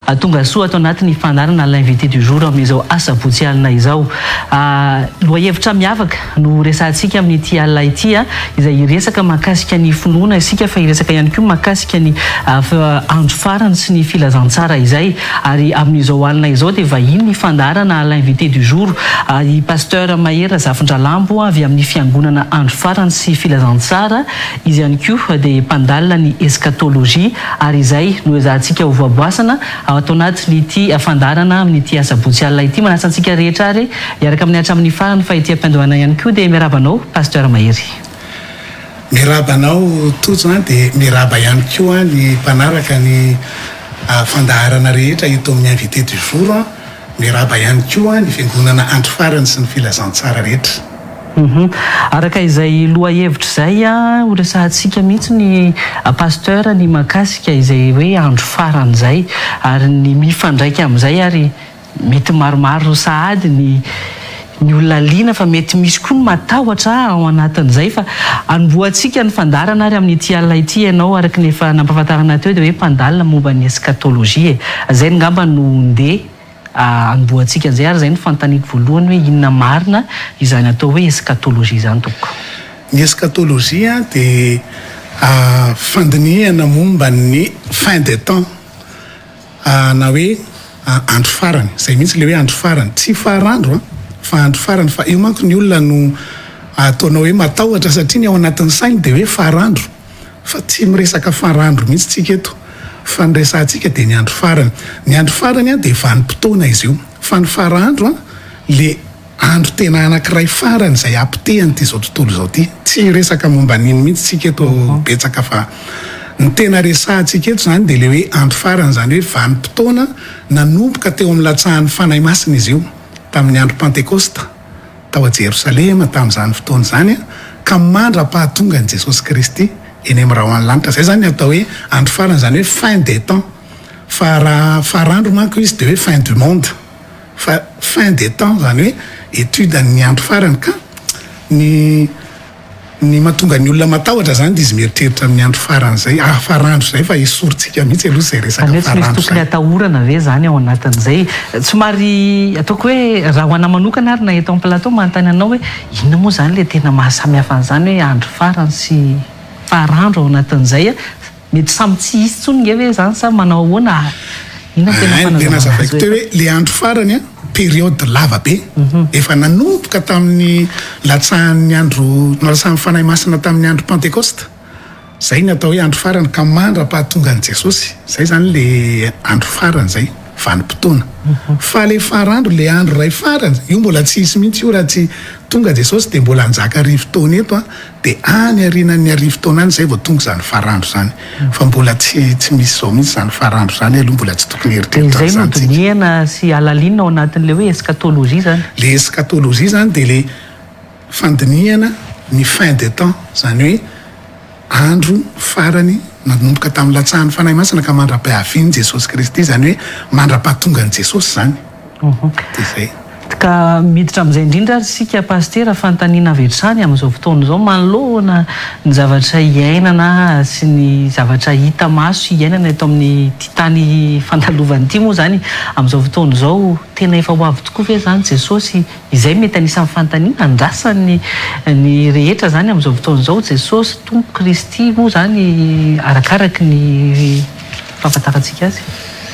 tonga soa atao anatin'ny fandarana l'invité du jour amin'izao asabotsy alina izao loahevitra miavaka no resantsika amin'ity alina ity izay resaka mahakasika ny finoana isika fa iresaka ihany koa mahakasika ny andro farany sy ny filazantsara izay ary amin'izao alina izao dia vahiny ny fandarana l'invité du jour i pasteur Mahera Zafindralambo avy amin'ny fiangonana andro farany sy filazantsara izy ihany koa dia mpandalina ny eschatologie ary izay no ezahantsika ho voaboasana atao anatin'ity fandarana amin'ity asabotsy alina ity manasantsika rehetra ary iaraka amin'ny hatramin'ny farany fa ity ampandohana ihany koa dia mirabanao pasteur Mahery. Mirabanao tojo dia miraba ihany koa ny mpanaraka ny fandaharana rehetra ito amin'ny invité du jour miraba ihany koa ny fiangonana andro farany sy ny filazantsara rehetra. Araka izay loha hevitra izay ho resahantsika mihitsy ny pasteur ny mahakasika izay hoe andro farany izay ary ny mifandraika amin'izay ary mety maromaro sahady ny olona liana fa mety misy koa ny matahotra ao anatin'izay fa anomboantsika ny fandarana ary amin'ity alina ity ianao araka ny efa nampahafantarana teo dia hoe mpandalina momba ny eschatologie izay ngamba no ndeha anomboantsika an'izay ary izay ny fanontaniako voalohany hoe inona marina izany atao hoe eschatologie izany tompoko. Ny eschatologie dia fandinihana momba ny fin de temps na hoe andro farany izay mihitsy le hoe andro farany tsy farandro fa andro farany fa io manko ny olona no ataonao hoe matahotra satria ny ao anatin'ny sainy dia hoe farandro fa tsy miresaka farandro mihitsy tsika eto fa ny resantsika dia ny andro farany. Ny andro farany dia vanim-potoana izy io fa ny farandro le andro tena anankiray farany izay ampitehany ty izao tontolo izao ty tsy resaka momba niny mihitsy tsika eto betsaka fa ny tena resantsika eto izany dia le hoe andro farany izany hoe vanim-potoana nanomboka teo amin'ny latsahan'ny fanahy masina izy io tamin'ny andro pentekosta tao a Jerosalema tamin'izany fotoana izany ka mandra-pahatonga ny Jesosy Kristy eny amin'ny raha hoany lanitra. Zay zany atao hoe andro farany izany hoe fin des temps fa raha farandro manko izy dia hoe fin du monde fa fin des temps zany hoe étude ny andro farany ka ny mahatonga ny olona matahotra zany dia izy mieritreritra amin'ny andro farany zay farandro zay fa isorintsika mihitsy aloha izay resaka farandro tokony atahorana ve zany ao anatin'izay somary ataoko hoe raha ho ana manokana ary na eto amin'ny plateau manontany anao hoe inona moa zany le tena mahasamihafa an'izany hoe andro farany sy farandro ao anatin'izay mety samy tsy isy tsony nge hoe zany sa manao ahoana inona tena zavaiko teo hoe le andro farany période lava be efa nanomboka tamin'ny latsahan'ny latsahan'ny fanahy masina tamin'ny andro pentekosta zay ny atao hoe andro farany ka mandra-pahatonga ny Jesosy zay zany le andro farany zay vanim-potoana fa le farandro le andro ray farany io mbola tsy isy mihitsy io raha tsy tonga Jesosy dia mbola anjaka rivotaona eto dia any arinan'ny arivotaona any zay vao tonga izany farandro zany fa mbola tsy misy zao mihitsy izany farandro zany aloha mbola tsy tokony eritreritra zany nodinihana sy alalina ao anatin'le hoe eschatologie zany. Le eschatologie zany dia le fandinihana ny fin de temps zany hoe andro farany nanomboka tamin'ny latsahan'ny fanahy masina ka mandra-pahaviany Jesosy Kristy zany hoe mandra-pahatonga ny Jesosy zany dia zay. Ka miditra amin'izay indrindra ary sika pasteur fanontaniana avetrany amin'izao fotoana izao manoloana ny zavatra iainana sy ny zavatra hita maso iainana eto amin'ny titany fandalovany ity moa zany amin'izao fotoana izao tena efa ho avy tokoa ve zany Jesosy izay mety anisan'ny fanontaniana andrasany ny rehetra zany amin'izao fotoana izao Jesosy Tompo Kristy moa zany arakaraky ny fahafantarantsika azy.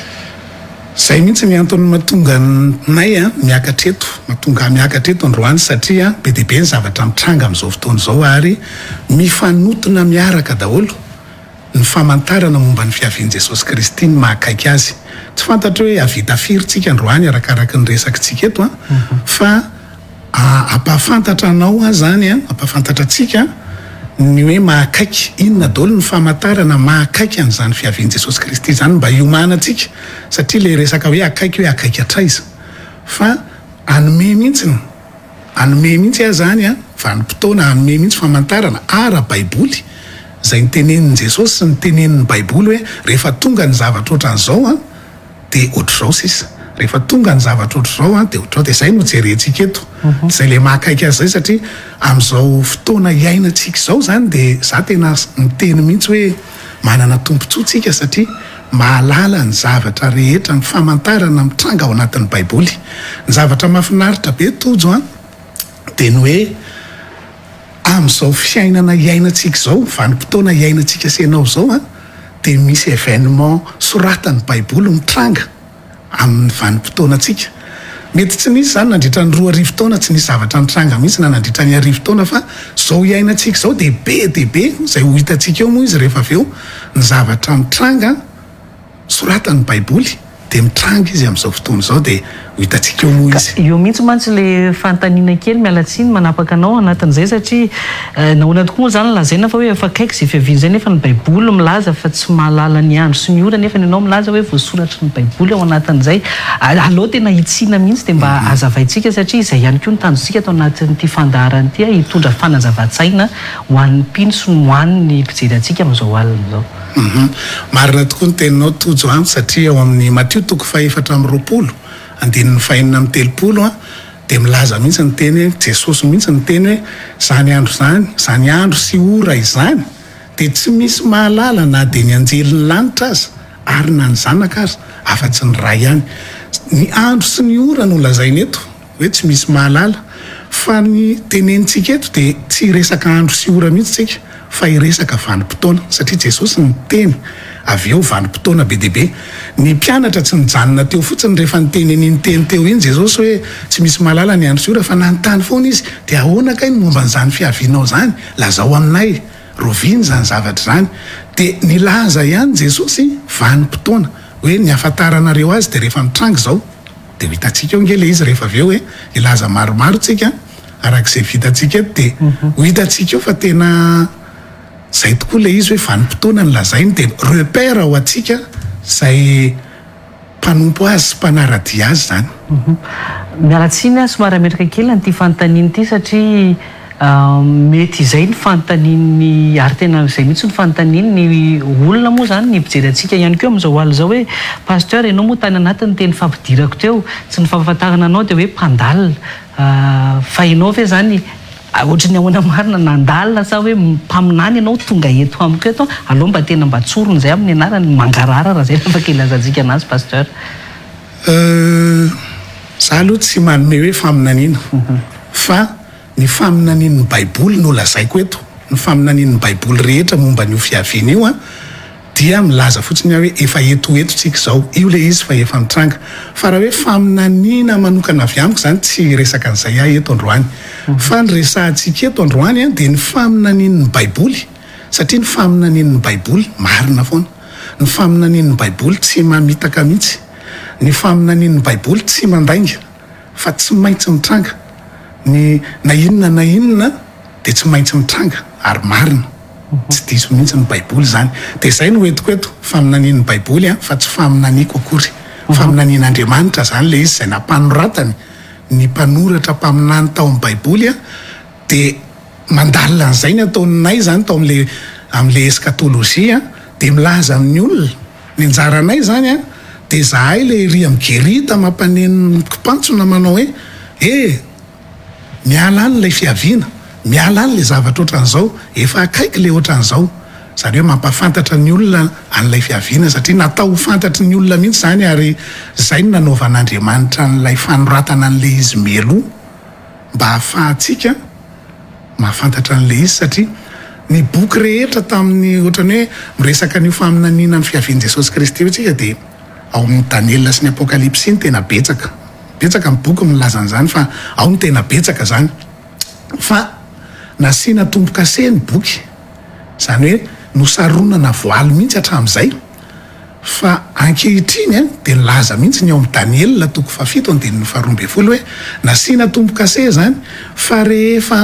Zay mihitsy ny antony mahatonga nay mahatonga miakatra eto androany satria be dia be ny zavatra mitranga amin'izao fotoana izao ary mifanotona miaraka daholo ny famantarana momba ny fiavian'i Jesosy Kristy ny mahakaiky azy. Tsy fantatra hoe avita firitsika androany arakaraky ny resakitsika eto fa ampahafantatra anao zany ampahafantatra atsika ny hoe mahakaiky inona daholo ny famantarana mahakaiky an'izany fiavian'i Jesosy Kristy zany mba hiomanantsika satria le resaka hoe akaiky atraiza fa anome mihitsy zany vanim-potoana anome mihitsy famantarana ara-baiboly zay nitenenin'i Jesosy sy nitenenin'ny baiboly hoe rehefa tonga ny zavatra ohatran'izao dia ohatr'izao sisa rehefa tonga ny zavatra ohatr'izao dia ohatr'izao dia zay no jerentsika eto zay le mahakaiky azy zay satria amin'izao fotoana iainantsika izao zany dia za tena miteny mihitsy hoe manana tompontsoa tsika satria mahalala ny zavatra rehetra ny famantarana mitranga ao anatin'ny baiboly. Ny zavatra mahafinaritra be tojo dia ny hoe amin'izao fiainana iainantsika izao, vanim-potoana iainantsika senao izao dia misy événement soratany baiboly mitranga amin'ny vanim-potoanantsika. Mety tsy nisy zany nandritra ny 2 arivo-taona tsy nisy zavatra nitranga mihitsy na nandritra ny arivo-taona fa zao iainantsika izao dia be izay ho hitantsika eo moa izy rehefa avy eo ny zavatra mitranga soratany baiboly dia mitranga izy amin'izao fotoana izao dia ho hitantsika eo moa izy. Eo mihitsy mantsy le fantaniana kely mialatsiny manapaka anao anatin'izay satria nahoana tokoa moa zany lazaina fa hoe efa kaiky izay fiaviana izay nefa ny baiboly milaza fa tsy mahalala ny andro sy ny ora nefa ianao milaza hoe voasoratra ny baiboly ao anatin'izay. Aleo tena hitsina mihitsy dia mba hazavaintsika satria izay ihany koa ny tanjonsika atao anatin'ity fandaharana ity hitondra fanazava-tsaina ho an'ny mpino sy ho an'ny mpijery antsika amin'izao alina izao. Marina tokoa ny teninao tojo satria ao amin'ny Mateo 4:20 andininy 5:30 dia milaza mihitsy ny teny hoe Jesosy mihitsy ny teny hoe zany andro sy ora izany dia tsy misy mahalala na dia ny anjelin'ny lanitra aza ary na ny zanaka aza afa-tsy ny ray ihany. Ny andro sy ny ora no lazainy eto hoe tsy misy mahalala fa ny tenenitsika eto dia tsy resaka andro sy ora mihitsy tsika fa iresaka vanim-potoana satria Jesosy ny teny avy eo vanim-potoana be dia be. Ny mpianatra tsy nijanona teo fotsiny rehefa niteny an'iny teny teo iny Jesosy hoe tsy misy mahalala ny andro sy ora fa nanontany foana izy dia ahoana kay ny momba n'izany fiavianao zany lazao aminay roviny zany zavatra zany dia nilaza ihany Jesosy vanim-potoana hoe ny afantaranareo azy dia rehefa mitranga izao dia ho hitantsika eo ngely izy rehefa avy eo hoe ilaza maromaro tsika arak'izay vitantsika eto dia ho hitantsika eo fa tena zay tokoa le izy hoe vanim-potoana ny lazainy dia repère ao atsika izay mpanompo azy sy mpanaradia azy zany. Mialatsiny somary ametraka kely an'ity fanontaniana ity satria mety izay ny fanontaniany ary tena izay mihitsy ny fanontaniany ny olona moa zany ny mpijery antsika ihany koa amin'izao alina izao hoe pasteur ianao moa tany anatiny teny fampidirako teo tsy ny fahafantarana anao dia hoe mpandalina fa ianao ve zany ohatrany ahoana marina nandalina sa hoe mpaminany ianao tonga eto amiko eto aloha mba tena mba tsorony izay amin'ny anarany mangarara raha zay afaka ilazantsika anazy pasteur. Za aloha tsy manome hoe faminaniana fa ny faminanian'ny baiboly no lazaiko eto. Ny faminanian'ny baiboly rehetra momba n'io fiaviana io dia milaza fotsiny hoe efa etoetsika izao io le izy fa efa mitranga fa raha hoe faminaniana manokana avy amiko zany tsy resaka an'izay eto androany fa ny resahantsika eto androany dia ny faminanian'ny baiboly satria ny faminanian'ny baiboly marina foana. Ny faminanian'ny baiboly tsy mamitaka mihitsy. Ny faminanian'ny baiboly tsy mandainga fa tsy maintsy mitranga. Ny na inona dia tsy maintsy mitranga ary marina. Tsy diso mihitsy ny baiboly zany dia izay no entiko eto faminanian'ny baiboly fa tsy faminaniako akory. Faminanian'Andriamanitra zany le izy izay nampanoratany ny mpanoratra mpaminany tao amin'ny baiboly dia mandalina an'izay ny ataonay zany tao amin'le eskatolojia dia milaza amin'ny olona ny anjaranay zany dia zahay le ry migerita mampanen'ny mpipantsona manao hoe miala any ilay fiaviana miala any le zavatra ohatran'izao efa akaiky le ohatran'izao zany hoe mampafantatra ny olona an'ilay fiaviana satria natao ho fantatry ny olona mihitsy zany ary izay no nanaovan'Andriamanitra n'ilay fanoratana an'le izy meloa mba hahafahantsika mahafantatra an'le izy satria ny boky rehetra tamin'ny ohatrany hoe miresaka ny faminaniana ny fiavian'i Jesosy Kristy tsika dia ao amin'ny Daniela sy ny Apokalipsy ny tena betsaka ny boky milaza an'izany fa ao ny tena betsaka zany fa nasiana tombo-kase ny boky zany hoe nosaronana voaly mihitsy hatramin'izay fa ankehitriny dia nilaza mihitsy ny ao amin'ny Daniela 7:12 hoe nasiana tombo-kase zany fa rehefa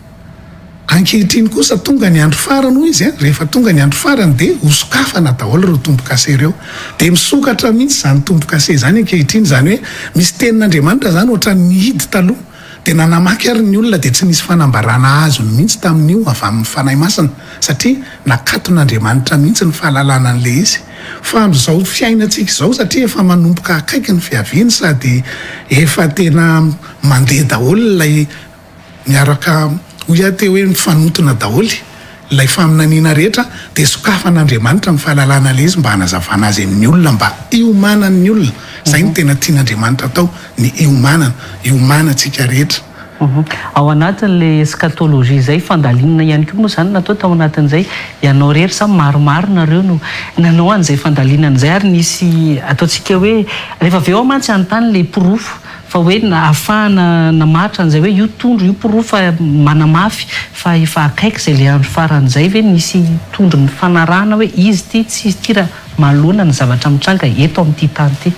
ankehitriny kosa tonga ny andro farany hoy izy rehefa tonga ny andro farany dia hosokafana daholo ireo tombo-kase ireo dia misokatra mihitsy zany tombo-kase zany ankehitriny zany hoe misy tenin'Andriamanitra zany ohatra ny hidy taloha dia nanamaky ary ny olona dia tsy nisy fanambarana azo mihitsy tamin'io avy amin'ny fanahy masina satria nakaton'Andriamanitra mihitsy ny fahalalana an'le izy fa amin'izao fiainantsika izao satria efa manomboka akaiky ny fiaviany sady efa tena mandeha daholo ilay miaraka hoy aty hoe mifanotona daholo lay faminaniana rehetra dia sokafan'Andriamanitra amin'ny fahalalana ilay izy mba hanazavana azy amin'ny olona mba iomanan'ny olona. Izay no tena tian'Andriamanitra atao, ny iomanantsika rehetra. Ao anatin'le eskatolojia izay fandalinana ihany koa moa izany natao tao anatin'izay ianao rehetra sa maromaro nareo no nanao an'izay fandalinana izay ary nisy ataontsika hoe rehefa avy eo mantsy anontany le pirofo fa hoe ahafahana namatra an'izay hoe io tondro io pirofo manamafy fa efa akaiky izay le andro faran'izay ve nisy tondro ny fanarahana hoe izy ty tsy izy ty raha mahalona ny zavatra mitranga eto amin'ity tany ty.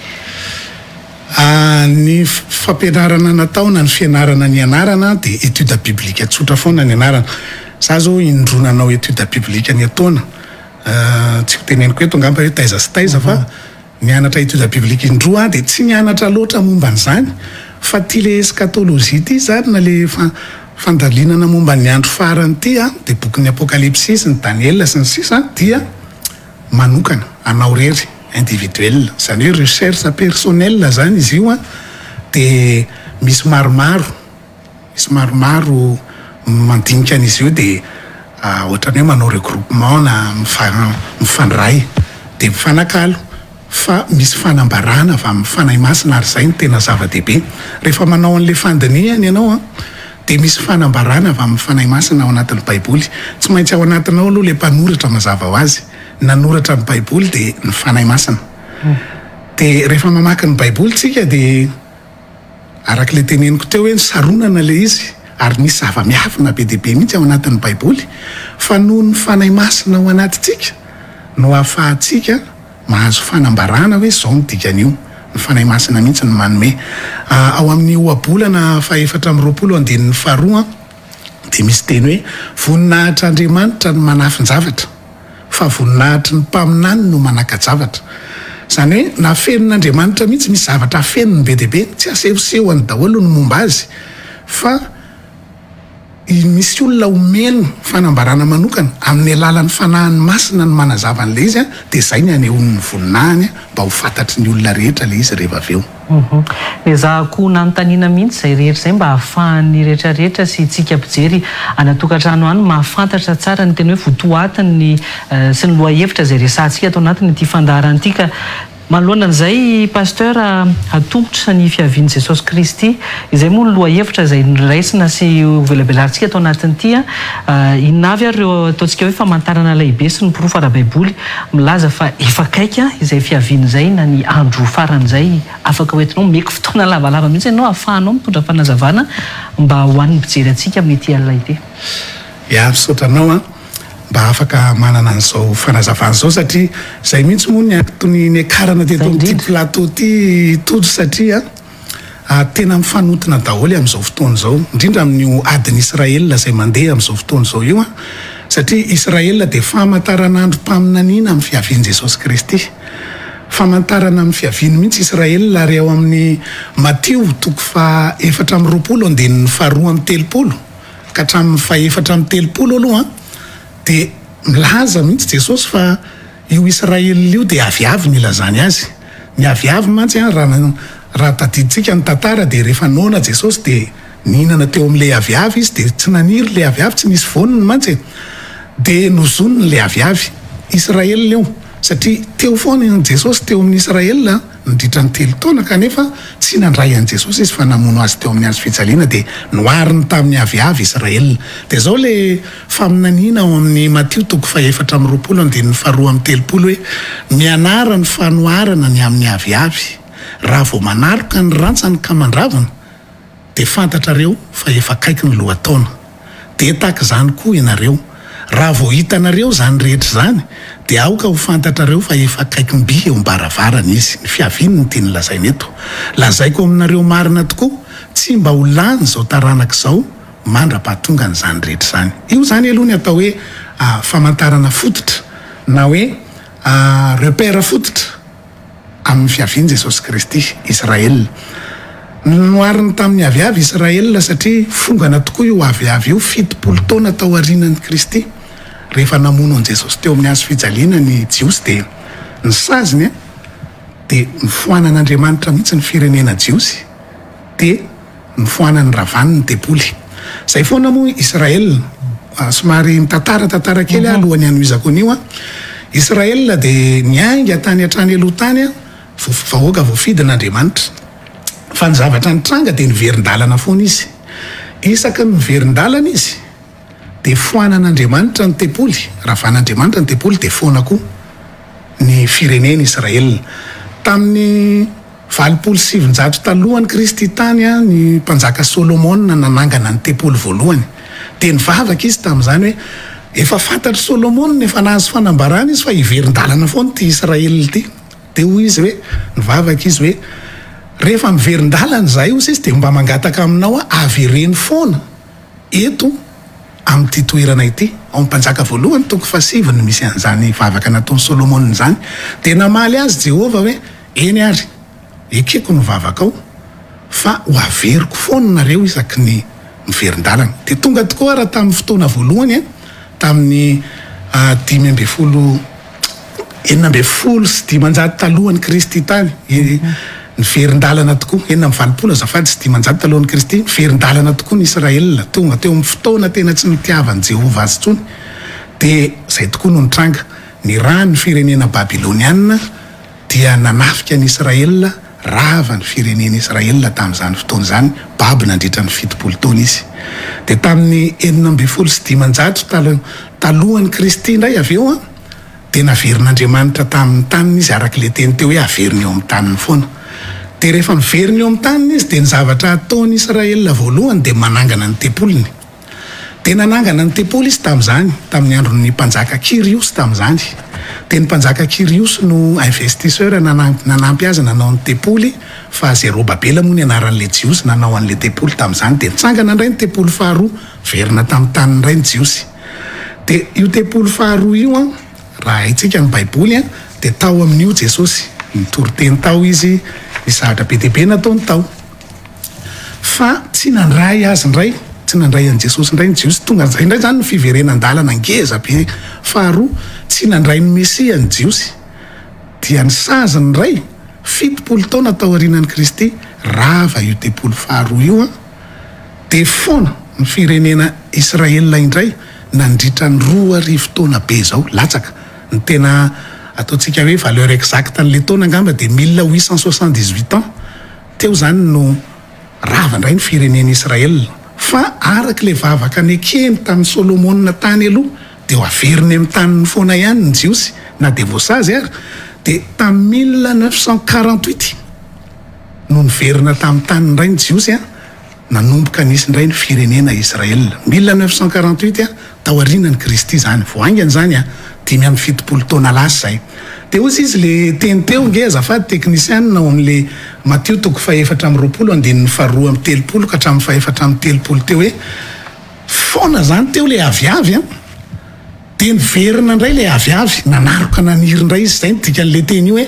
Ny fampianarana nataona ny fianarana ny anarana dia étude biblique tsotra foana ny anarana. Za zao indroa nanao étude biblique ny ataona tsy ho teneniko eto angamba hoe taiza sy taiza fa nianatra étude biblique indroa dia tsy nianatra loatra momba an'izany fa ty le eskatolojia ty zany na le fandalinana momba ny andro farany ty dia bokin'ny apokalipsisy ny Daniel sy ny sisa dia manokana anao rery individuel, izany hoe recherche personnelle zany izy io dia misy maromaro mandinika an'izy io dia ohatrany hoe manao regroupement na mifandray dia mifanakalo fa misy fanambarana avy amin'ny fanahy masina ary izay no tena zava-dehibe. Rehefa manao an'ilay fandinihana ianao dia misy fanambarana avy amin'ny fanahy masina ao anatin'ny baiboly. Tsy maintsy ao anatinao aloha ilay mpanoratra mazava ho azy nanoratra ny baiboly dia ny fanahy masina. Dia rehefa mamaky ny baiboly tsika dia arak'ilay teneniko teo hoe saronana ilay izy ary misy zava-miafina be dehibe mihitsy ao anatin'ny baiboly fa noho ny fanahy masina ao anatintsika no ahafahantsika mahazo fanambarana hoe zao ny dikan'io. Ny fanahy masina mihitsy no manome ao amin'ny ohabolana 4:22 dia misy teny hoe voninahitr'Andriamanitra no manafinjavatra fa voninahitry ny mpaminany no manaka-javatra. Izany hoe na fenin'Andriamanitra mihitsy misy zavatra feniny be dehibe tsy asehosehony daholo ny momba azy fa misy olona omeny fanambarana manokana amin'ny alalan'ny fanahiny masina no manazava an'ilay izy dia izay ny anehoan'ny voninahiny mba ho fantatry ny olona rehetra ilay izy rehefa avy eo. Dia za koa nanontaniana mihitsy izay rehetra izay mba hahafahan'ny rehetrarehetra sy tsika mpijery anatokantrano any mahafantatra tsara ny tena hoe votoatiny sy ny lohahevitra izay resantsika atao anatin'ity fandaharana ity ka manoloana an'izay pasteur atombotra ny fiavian'i Jesosy Kristy izay moa ny lohahevitra izay niraisina sy velabelarintsika atao anatin'ity inavy ary ireo ataontsika hoe famantarana lehibe sy ny pirofo ara-baiboly milaza fa efa akaiky izay fiavian'izay na ny andro faran'izay afaka hoentinao meko fotoana lavalava mihitsy ianao ahafahanao mitondra fanazavana mba ho an'ny mpijery antsika amin'ity alina ity. Ia, misaotranao mba afaka manana an'izao fanazavana izao satria izay mihitsy moa ny antony niakarana teto amin'ity plateau ty todro satria tena mifanotina daholo amin'izao fotoana izao indrindra amin'ny adiny Israelina izay mandeha amin'izao fotoana izao io satria Israelina dia famantaranandro mpaminaniana amin'ny fiavian'i Jesosy Kristy. Famantarana amin'ny fiaviany mihitsy Israelina ary ao amin'ny Mateo 4:4-20 ka hatramin'ny 4:30 aloha dia milaza mihitsy Jesosy fa io Israelina io dia aviavy ny ilazany azy. Ny aviavy mantsy raha tadiditsika ny tantara dia rehefa noana Jesosy dia nihinana teo amin'ilay aviavy izy dia tsy naniry ilay aviavy, tsy nisy voniny mantsy dia nozoniny ilay aviavy Israelina io satria teo foana Jesosy teo amin'ny Israelina nidritra ny 3 taona kanefa tsy nandray an'i Jesosy izy fa namono azy teo amin'ny hazo fijaliana dia nohariny tamin'ny aviavy Israelina. Dia zao le faminaniana ao amin'ny Mateo 4:20-2 hoe mianara ny fanoharana ny amin'ny aviavy raha vao manaroka ny rantsany ka mandravana dia fantatrareo fa efa akaiky ny lohataona. Dia tahaka izany koa ianareo raha vao hitanareo zany rehetra zany dia aoka ho fantatrareo fa efa akaiky ny by eo ambaravarana izy. Ny fiaviany ny tiany lazaina eto. Lazaiko aminareo marina tokoa tsy mba ho lany izao taranaka izao mandra-pahatonga n'izany rehetra zany. Io zany aloha ny atao hoe famantarana fototra na hoe repère fototra amin'ny fiavian'i Jesosy Kristy Israelina. Nohariny tamin'ny aviavy Israelina satria fongana tokoa io aviavy io 70 taona tao aorianan'i Kristy. Rehefa namono an'i Jesosy teo amin'ny hazo fijaliana ny jiosy dia ny saziny dia nifohanan'Andriamanitra mihitsy ny firenena jiosy dia nifohanany ravaniny deboly. Izay foana moa Israelina somary mitantara kely alohan'ny anoizako an'io Israel dia niainga tany hatrany aloha tany vahoaka voafidin'Andriamanitra fa ny zavatra nitranga dia niverin-dalana foana izy isaka niverin-dalana izy dia foanan'Andriamanitra ny tempoly ravan'Andriamanitra ny tempoly dia foana koa ny fireneny Israel tamin'ny 700 talohany Kristy tany ny mpanjaka Solomona nanangana ny tempoly voalohany dia nivavaka izy tamin'izany hoe efa fantatry Solomona efa nahazo fanambarana izy fa hiverin-dalana foana ty Israel ty dia hoy izy hoe nivavaka izy hoe rehefa miverin-dalana zay ozy izy dia mba mangataka aminao avereny foana eto amin'ity toerana ity ao mpanjaka voalohany toko 7 no misy an'izany vavaka nataony Solomona zany dia namaly azy Jehova hoe eny ary ekeko no vavaka ao fa ho averiko foana nareo isaky ny miverin-dalana dia tonga tokoa raha tamin'ny fotoana voalohany tamin'ny 940 sy 500 talohany Kristy tany niverin-dalana tokoa 940 azafady sy 500 talohany Kristy niverin-dalana tokoa ny Israel tonga teo amin'ny fotoana tena tsy nitiavan'i Jehova azy tsony dia zay tokoa no nitranga ny raha ny firenena Babiloniana dia nanafika ny Israel rava ny firenena Israel tamin'izany fotoana izany baby nandritra ny 70 taona izy dia tamin'ny 940 sy 500 talohan'ny Kristy indray avy eo dia naverin'Andriamanitra tamin'ny taniny izy arak'ilay teny teo hoe averiny eo amin'ny taniny foana dia rehefa miveriny eo amin'ny taniny izy dia ny zavatra ataony Israel voalohany dia manangana ny tempoliny dia nanangana ny tempoly izy tamin'izany tamin'ny andron'ny mpanjaka Kirios tamin'izany dia ny mpanjaka Kirios no investisseur nanampy azy nanao ny tempoly fa Zerobabela moa ny anaran'ilay Jiosy nanao an'ilay tempoly tamin'izany dia nitsangana indray ny tempoly faharoa verina tamin'ny tany indray ny Jiosy dia io tempoly faharoa io raha itsika ny Baiboly dia tao amin'io Jesosy nitoroteny tao izy ny zavatra be dia be nataony tao fa tsy nandray azy indray tsy nandray an'i Jesosy indray ny Jiosy tonga zay indray zany ny fiverenan-dalana ngeza be faharoa tsy nandray ny Mesia ny Jiosy dia ny saziny indray 70 taona tao aorianan'i Kristy rava io tempoly faharoa io dia foana ny firenena Israel indray nandritra ny 2 taona be zao latsaka ny tena ataontsika hoe valeur exacte n'ilay taona angamba dia 1878 ans teo zany no rava indray ny firenena Israel fa arak'ilay vavaka nekeny tamin'ny Solomona tany aloha dia ho averiny amin'ny taniny foana ihany ny Jiosy na dia voasazy ary dia tamin'ny 1948 no niverina tamin'ny tany indray ny Jiosy nanomboka nisy indray ny firenena Israel 1948 tao aorianan'ny Kristy zany voaingany zany 570 taona lasa zay dia ozy izy le teny teo nge azafady teknisiana nao amin'le Matthieu toko 4:20 andininy 2:30 ka hatramin'ny 4:30 teo hoe foana zany teo le aviavy dia niverina indray le aviavy nanaroka naniry indray izy zay dikan'le teny io hoe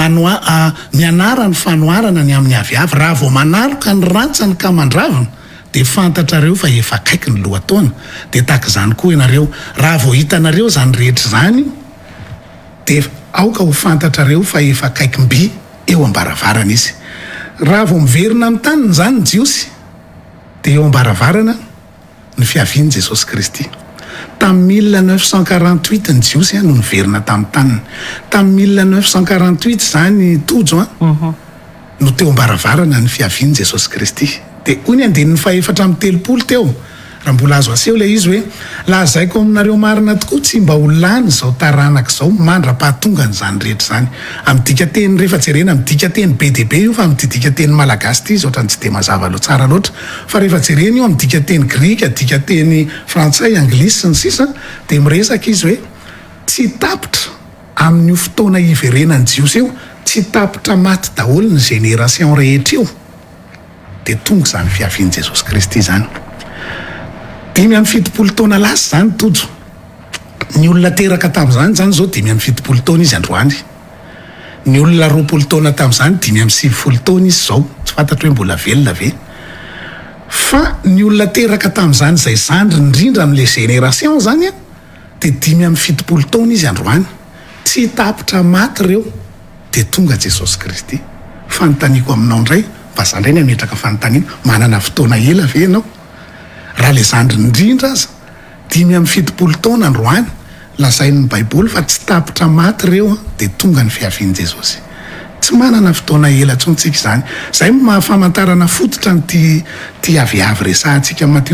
mianara ny fanoarana ny amin'ny aviavy raha vao manaroka ny rantsany ka mandravina dia fantatrareo fa efa akaiky ny lohataona dia tahaka izany koa ianareo raha vao hitanareo zany rehetra zany dia aoka ho fantatrareo fa efa akaiky mby eo ambaravarana izy raha vao miverina amin'ny taniny zany ny Jiosy dia eo ambaravarana ny fiavian'i Jesosy Kristy tamin'ny 1948 ny Jiosy no niverina tamin'ny taniny tamin'ny 1948 zany tojo no teo ambaravarana ny fiavian'i Jesosy Kristy dia hoy ny andininy 430 teo raha mbola azo aseho ilay izy hoe lazaiko aminareo marina tokoa tsy mba ho lany zao taranaka zao mandra-pahatonga n'izany rehetra zany amin'ny dika teny rehefa jerena amin'ny dika teny be dia be io fa amin'ny dika teny malagasy ity ohatrany tsy dia mazava loha tsara loatra fa rehefa jerena io amin'ny dika teny grika dika teny frantsay anglisy sy ny sisa dia miresaka izy hoe tsy tapitra amin'io fotoana iverenany Jiosy io tsy tapitra maty daholo ny génération rehetra io dia tonga zany fiavian'i Jesosy Kristy zany 570 taona lasa zany tojo ny olona teraka tamin'izany zao 570 taona izy androany ny olona 20 taona tamin'izany 570 taona izy zao tsy fantatro hoe mbola velona ve fa ny olona teraka tamin'izany zay zandry indrindra amin'ilay génération zany dia 570 taona izy androany tsy tapitra maty ireo dia tonga Jesosy Kristy fanontaniako aminao indray mba zandray ny ametraka fanontaniana manana fotoana ela ve ianao raha le zandry indrindra aza 570 taona androany lazain'ny baiboly fa tsy tapitra maty reo dia tonga ny fiavian'i Jesosy. Tsy manana fotoana ela tsontsika izany. Zay mahafamantarana fototra ny ty aviavy resahantsika Matteo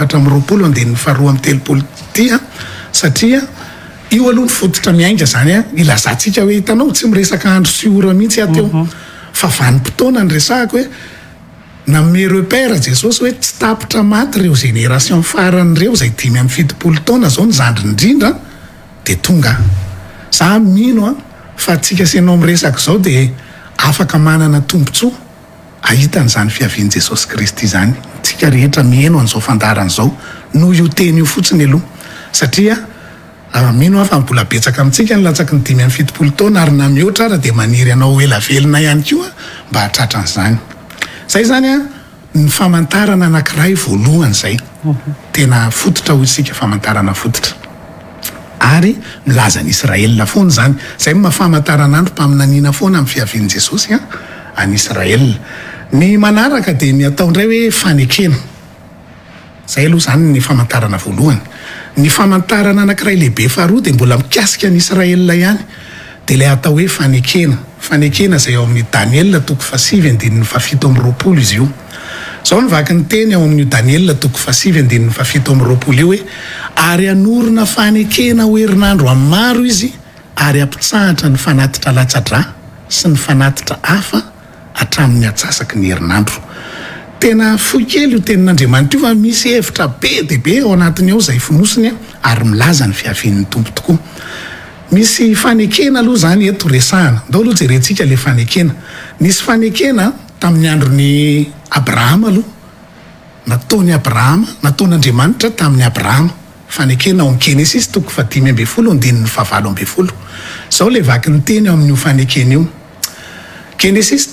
4:20-2 tia, satria io aloha ny fototra miainga zany ilazantsika hoe hitanao tsy miresaka andro sy ora mihitsy ateo fa vanim-potoana ny resahako hoe nanome repère Jesosy hoe tsy tapitra maty reo génération farany reo zay 570 taona zao ny zandry indrindra dia tonga. Za mino fa tsika senao miresaka zao dia afaka manana tombontsoa ahitan'izany fiavian'i Jesosy Kristy zany. Tsika rehetra mihaino an'izao fandarana zao no io teny io fotsiny aloha, satria mino fa mbola betsaka amintsika ny latsaky ny 570 taona ary na mihoatra ara dia maniry anao ela velona ihany koa mba hatratra an'izany. Zay zany ny famantarana anankiray voalohany zay tena fototra ho isika famantarana fototra. Ary milaza ny Israelina foana zany. Zay mahafamataranandro mpaminaniana foana amin'ny fiavian'i Jesosy any Israelina. Ny manaraka dia ny atao indray hoe fanekena. Zay aloha zany ny famantarana voalohany. Ny famantarana anankiray lehibe faharoa dia mbola mikasika ny Israelina ihany dia ilay atao hoe fanekena. Fanekena zay ao amin'ny Daniel 7:7 izy io. Zao nivaky ny teny ao amin'ny Daniel 7:7 io hoe ary anorona fanekena ho herinandro amin'ny maro izy ary ampitsahatra ny fanatitra latsa-drà sy ny fanatitra hafa hatramin'ny atsasaky ny herinandro. Tena fohy kely io tenin'Andriamanitra io fa misy hevitra be dia be ao anatiny ao zay fonosiny ary milaza ny fiavian'ny Tompo tokoa. Misy fanekena aloha zany eto resahana. Ndao aloha jerentsika le fanekena. Nisy fanekena tamin'ny andron'ny Abrahama aloha. Nataony Abrahama, nataon'Andriamanitra tamin'ny Abrahama. Fanekena ao amin'ny Genesis 5:12-20. Zao le vaky ny teny ao amin'io fanekena io. Genesis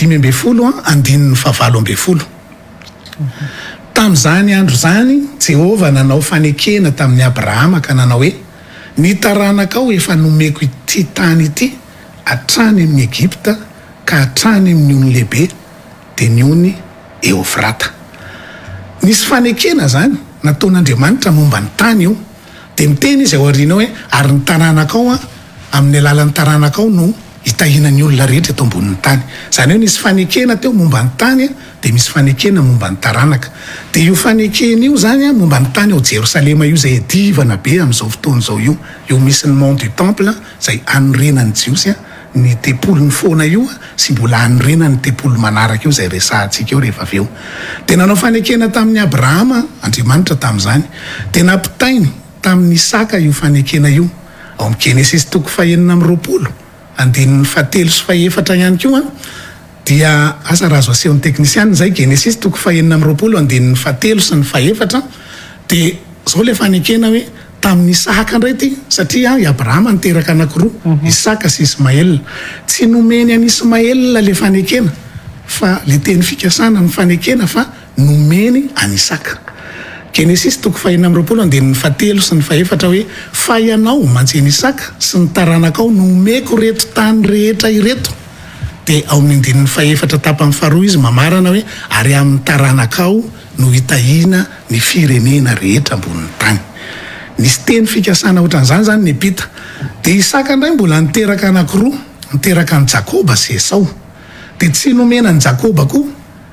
5:12-20. Tamin'izany andro zany Jehova nanao fanekena tamin'ny Abrahama ka nanao hoe ny taranakao efa nomeko ity tany ity hatrany amin'ny Egypta ka hatrany amin'ny ony lehibe dia ny ony Eufrata. Nisy fanekena zany nataon'Andriamanitra momba ny tany io dia miteny izy ao aoriana hoe ary ny taranakao amin'ny alalan'ny taranakao no hitahina ny olona rehetra eto ambonin'ny tany. Zany hoe nisy fanekena teo momba ny tany dia misy fanekena momba ny taranaka. Dia io fanekena io zany momba ny tany ao Jerosalema io zay divana be amin'izao fotoana izao io. Io misy ny Mont du Temple zay anorenan'ny Jiosy ny tempolony foana io sy mbola anorenan'ny tempolo manaraka io zay resahantsika eo rehefa avy eo. Dia nanao fanekena tamin'ny Abrahama Andriamanitra tamin'izany. Dia nampitainy tamin'ny Isaka io fanekena io ao amin'ny Genesis 4:20. Andininy 7 sy 4 ihany koa dia asa raha azo asehon'ny teknisiana zay Genesis 4:20 andininy 7 sy ny 4 dia zao le fanekena hoe tamin'ny Isaka indray ty satria i Abrahama niteraka anankiroa Isaka sy Ismael. Tsy nomeny an'i Ismael le fanekena fa le teny fikasana ny fanekena fa nomeny an'i Isaka. Genesis 4:20 andininy 7 sy ny 4 hoe fa ianao mantsy Isaka sy ny taranakao nomeko reto tany rehetra ireto. Dia ao amin'ny andininy 4 tapany 2 izy mamarana hoe ary amin'ny taranakao no hitahina ny firenena rehetra ambonin'ny tany. Nisy teny fikasana ohatran'izany zany nepita. Dia Isaka indray mbola niteraka anankiroa, niteraka ny Jakoba sy Esau. Dia tsy nomena ny Jakoba koa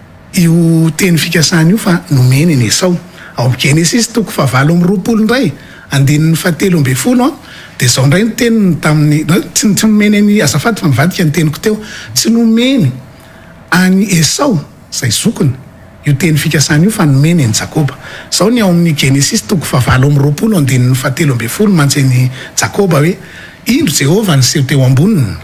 io teny fikasana io fa nomeny ny Esau. Ao amin'ny Genesis 4:20 indray andininy 7:20 dia zao indray ny teniny tamin'ny tsy nomeny ny azafady fa mivadika ny teniko teo tsy nomeny any Esau zay zokony io teny fikasana io fa nomeny ny Jakoba. Zao ny ao amin'ny Genesis 4:20 andininy 7:20 mantsy Jakoba hoe indro Jehova niseho teo amboniny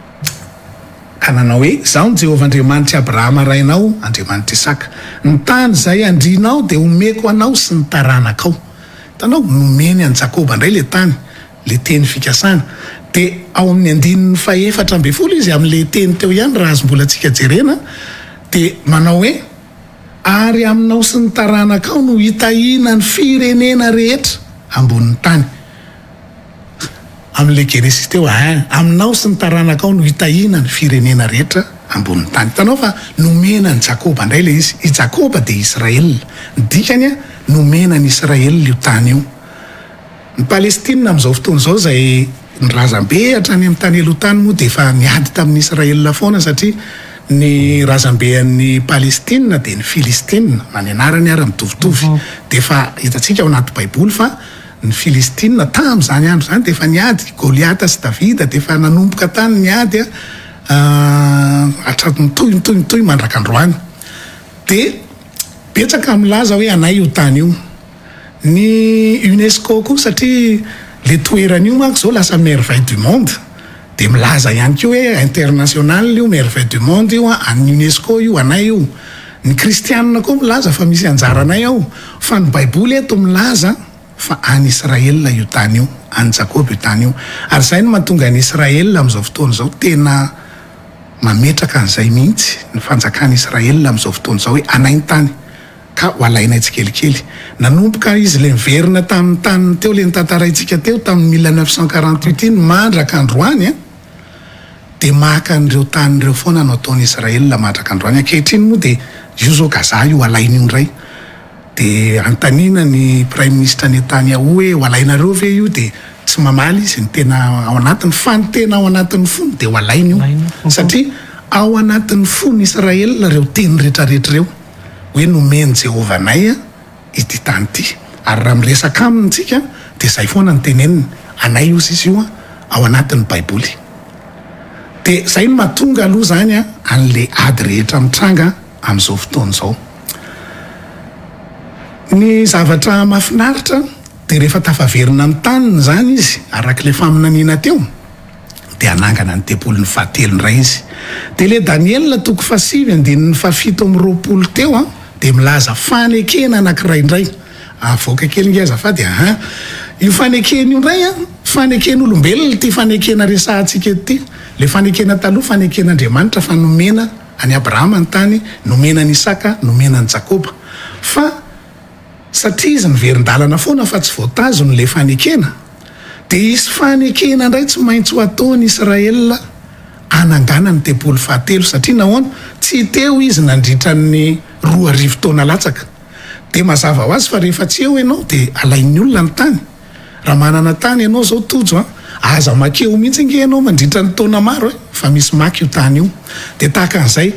ka nanao hoe zaho ny Jehova Andriamanitra Abrahama rainao Andriamanitra Isaka. Ny tany zay andrinao dia omeko anao sy ny taranakao. Hitanao nomeny any Jakoba indray le tany le teny fikasana. Dia ao amin'ny andininy 4:20 izy amin'le teny teo ihany raha azo mbola tsika jerena dia manao hoe ary aminao sy ny taranakao no hitahina ny firenena rehetra ambonin'ny tany. Amin'le Genesis teo aminao sy ny taranakao no hitahina ny firenena rehetra ambonin'ny tany. Hitanao fa nomena ny Jakoba indray le izy. I Jakoba dia Israel. Ny dikany nomena ny Israel io tany io ny Palestina amin'izao fotoana izao izay nyrazambe hatrany amin'ny tany aloha tany moa dia efa niady tamin'ny Israela foana satria ny razambe an'ny Palestina dia ny Filistina na ny anarany ary mitovitovy dia efa hitantsika ao anaty baiboly fa ny Filistina tamin'izany andro zany dia efa niady Goliata sy Davida dia efa nanomboka tany niady nitoy mandraka androany dia betsaka milaza hoe anay io tany io ny UNESCO koa satria le toerana io manko zao lasa merveille du monde dia milaza ihany koa hoe international io merveille du monde io any UNESCO io anay io ny kristianina koa milaza fa misy anjaranay ao fa ny baiboly eto milaza fa any Israela io tany io any Jakob io tany io ary zay no mahatonga ny Israela amin'izao fotoana izao tena mametraka an'izay mihitsy ny fanjakany Israela amin'izao fotoana izao hoe anay ny tany ka ho alainay tsikelikely nanomboka izy le miverina tamin'ny tany teo le nitantaraintsika teo tamin'ny 1948 iny mandraka androany dia maka an'ireo tanyreo foana no ataon'ny Israela mandraka androany ankehitriny moa dia io zao gaza io alainy io ndray dia antanina ny prime ministre Netanyahu hoe ho alainareo ve io dia tsy mamaly izy ny tena ao anatin'ny fanytena ao anatin'ny fony dia ho alainy io satria ao anatin'ny fony Israela reo teny rehetrarehetra reo hoe nomeny Jehova anay ity tany ity ary raha miresaka aminy tsika dia zay foana ny teneniny anay io izy io ao anatin'ny baiboly dia zay no mahatonga aloha zany an'le ady rehetra mitranga amin'izao fotoana izao ny zavatra mahafinaritra dia rehefa tafaverina ny taniny zany izy arak'le faminaniana teo dia anangana ny tempoly ny fahatelo ndray izy dia le Daniel toko 7:7 teo dia milaza fanekena anankiray indray avoaka kely ngeza fa dia io fanekena io indray fanekena olombelona ity fanekena resahantsika ety le fanekena taloha fanekena Andriamanitra fa nomena any Abrahama ny tany nomena ny Isaka nomena ny Jakoba fa satria izy niverin-dalana foana fa tsy voatazony le fanekena dia isy fanekena indray tsy maintsy ho ataony Israela anangana ny tempoly fahatelo satria nahoana tsy teo izy nandritra ny 2 taona latsaka dia mazava ho azy fa rehefa tsy eo ianao dia alain'ny olona ny tany raha manana tany ianao zao tojo aza makeo mihitsy nge ianao mandritra ny taona maro fa misy maky io tany io dia tahaka an'izay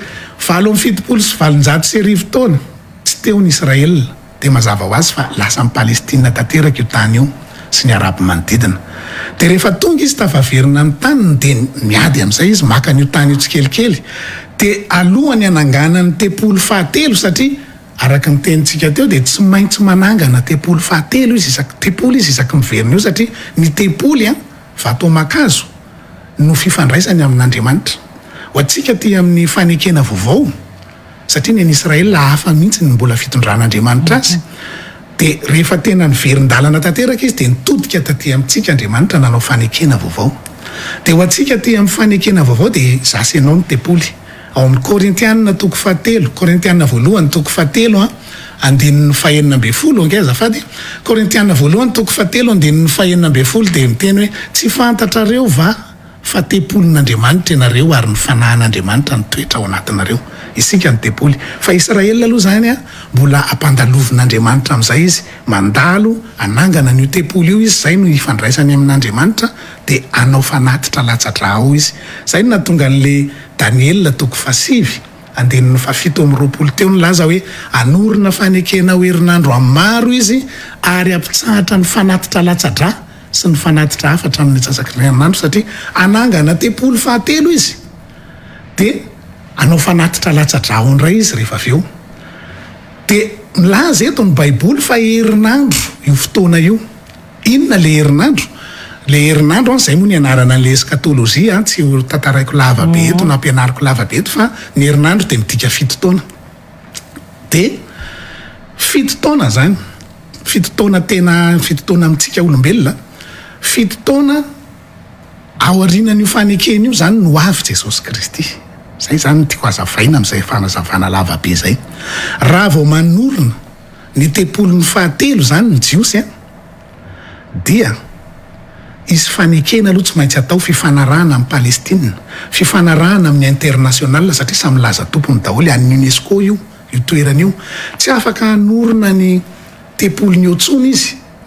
7 sy 709 taona tsy teo ny Israela dia mazava ho azy fa lasa ny Palestina tanteraka io tany io sy ny Arabo manodidina dia rehefa tonga izy tafaverina ny taniny dia miady amin'izay izy maka an'io tany io tsikelikely dia alohany anangana ny tempoly fahatelo satria araka ny tenintsika teo dia tsy maintsy manangana tempoly fahatelo izy tempoly izy isaky miverina io satria ny tempoly vato makazo no fifandraisany amin'Andriamanitra ho antsika ty amin'ny fanekena vaovao satria ny Israela hafa mihitsy ny mbola fitondran'Andriamanitra azy dia rehefa tena niverin-dalana tanteraka izy dia nitodika taty amintsika Andriamanitra nanao fanekena vaovao dia ho antsika ty amin'ny fanekena vaovao dia zasy ianao ny tempoly ao amin'ny Korintianina toko 7 Korintianina voalohany toko 7 andininy 4:9 angeza fady Korintianina voalohany toko 7 andininy 4:9 dia miteny hoe tsy fantatrareo fa tempolin'Andriamanitra ianareo ary ny fanahin'Andriamanitra ny toetra ao anatinareo isika ny tempoly fa Israela aloha zany mbola ampandalovin'Andriamanitra amin'izay izy mandalo anangana n'io tempoly io izy zay no ifandraisany amin'Andriamanitra dia anao fanatitra latsatra ao izy zay no nahatonga an'le Daniel toko 7 andininy 7:20 teo nilaza hoe anorina fanekena ho herinandro amin'ny maro izy ary ampitsahatra ny fanatitra latsatra sy ny fanatitra hafatra amin'ny tsasak'Andriamanitra satria anangana tempoly fahatelo izy dia anao fanatitra latsatra ao indray izy rehefa avy eo dia milaza eto ny baiboly fa herinandro io fotoana io inona le herinandro le herinandro zay moa ny anarana an'le eskatolojia tsy tantaraiko lava be eto na ampianariko lava be eto fa ny herinandro dia midika 7 taona dia 7 taona zany 7 taona tena 7 taona amintsika olombelona 7 taona ao arinan'io fanekena io zany no avy Jesosy Kristy zay zany tiako azavaina amin'izay fanazavana lava be zay raha vao manorina ny tempoly ny fahatelo zany ny jiosy dia izy fanekena aloha tsy maintsy atao fifanarahana amin'ny Palestina fifanarahana amin'ny international satria samy laza tompony daholo any UNESCO io toerana io tsy afaka hanorina ny tempoly ny otsony izy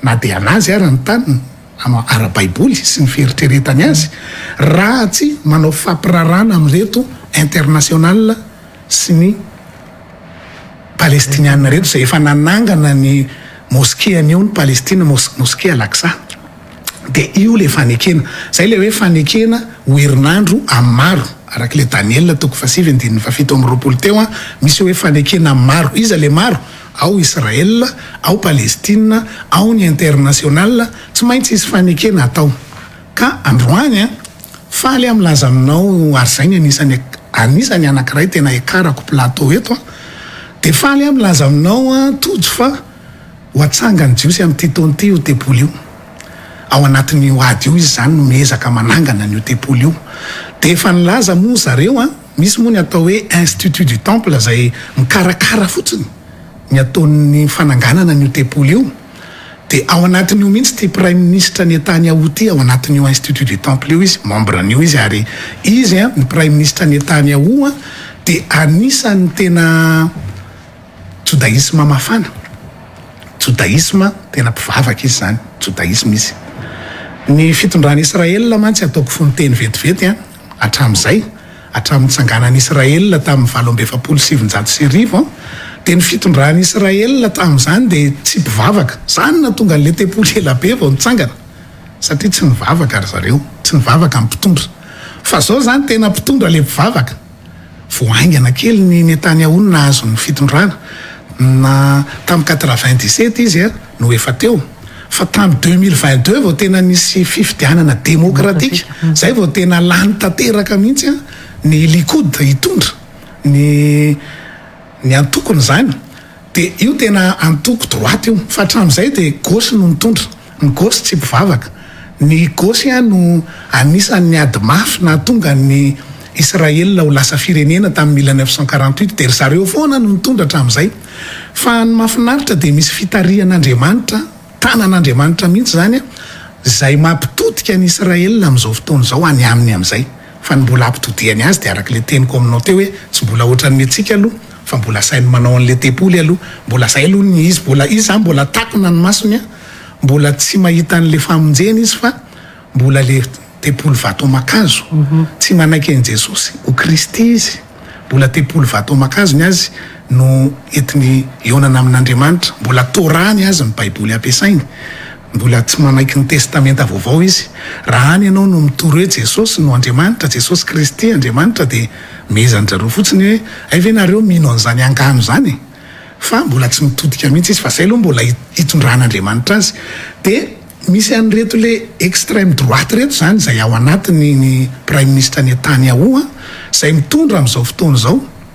na dia anazy ary ny taniny ara-baiboly sy ny fieritreretany azy raha tsy manao fampirarana amin'reto international sy ny palestiniana reto zay efa nanangana ny moskéany eo ny palestina moské Al-Aqsa dia io le fanekena zay le hoe fanekena ho herinandro amin'ny maro arak'le Daniel toko 7:7 amby 20 teo a misy hoe fanekena maro iza le maro ao Israel ao Palestina ao ny international tsy maintsy isy fanekena atao ka androany a faly amlaza aminao ary zay ny anisany anankiray tena ekarako plateau eto dia faly amlaza aminao a tojo fa ho atsangany jiosy amin'ity taon'ity io teboly io ao anatin'io ady io izy zany no miezaka manangana n'io teboly io dia efa nilaza moa zareo a misy moa ny atao hoe institut du temple zay mikarakara fotsiny ny ataon'ny fananganana n'io teboly io dia ao anatin'io mihitsy ty prime ministre Netanyahu ty ao anatin'io institut du temple io izy membren'io izy ary izy a ny prime ministre Netanyahu a dia anisan'ny tena judaïsme mafana judaïsme tena mpivavaka izy zany judaïsme izy ny fitondrany Israel mantsy ataoko foniteny vetivety a hatramin'izay hatramin'ny tsanganan'ny Israel tamin'ny 770 dia ny fitondrany Israel tamin'izany dia tsy mpivavaka zany na tonga n'le teboly elabe vao nitsangana satria tsy nivavaka ary zareo tsy nivavaka amin'ny mpitondra fa zao zany tena mpitondra le mpivavaka voaingana kely ny Netanyahu nahazo ny fitondrana na tamin'ny 97 izy a no efa teo fa tamin'ny 2022 vao tena nisy fifidianana demokratika zay vao tena lany tanteraka mihitsy a ny Likud hitondra ny antokony zany dia io tena antoko droite io fa hatramin'izay dia gauche no mitondra ny gauche tsy mpivavaka ny gauche a no anisan'ny ady mafy na tonga ny Israel ho lasa firenena tamin'ny 1948 dia zareo foana no mitondra hatramin'izay fa ny mahafinaritra dia misy fitarihan'Andriamanitra tanan'Andriamanitra mihitsy zany a zay mampitodika ny Israel amin'izao fotoana izao any aminy amin'izay fa ny mbola ampitodiany azy dia arak'le teniko aminao teo hoe tsy mbola ohatran'ny antsika aloha fa mbola sainy manao an'le teboly aloha mbola zay aloha ny izy mbola izy zany mbola takona ny masony a mbola tsy mahita an'le famonjena izy fa mbola le teboly vato makazo tsy manaiky an'i Jesosy ho Kristy izy mbola teboly vato makazo ny azy no entiny ionana amin'Andriamanitra mbola torany azy ny baiboly ampiasainy mbola tsy manaiky ny testamenta vaovao izy raha any ianao no mitoro hoe Jesosy no Andriamanitra Jesosy Kristy Andriamanitra dia mezanjareo fotsiny hoe ayve nareo mino an'izany angano zany fa mbola tsy mitodika mihitsy izy fa zay aloha mbola hitondran'Andriamanitra azy dia misy an'reto le extrême droite reto zany zay ao anatiny ny prime ministre Netanyahu zay mitondra amin'izao fotoana izao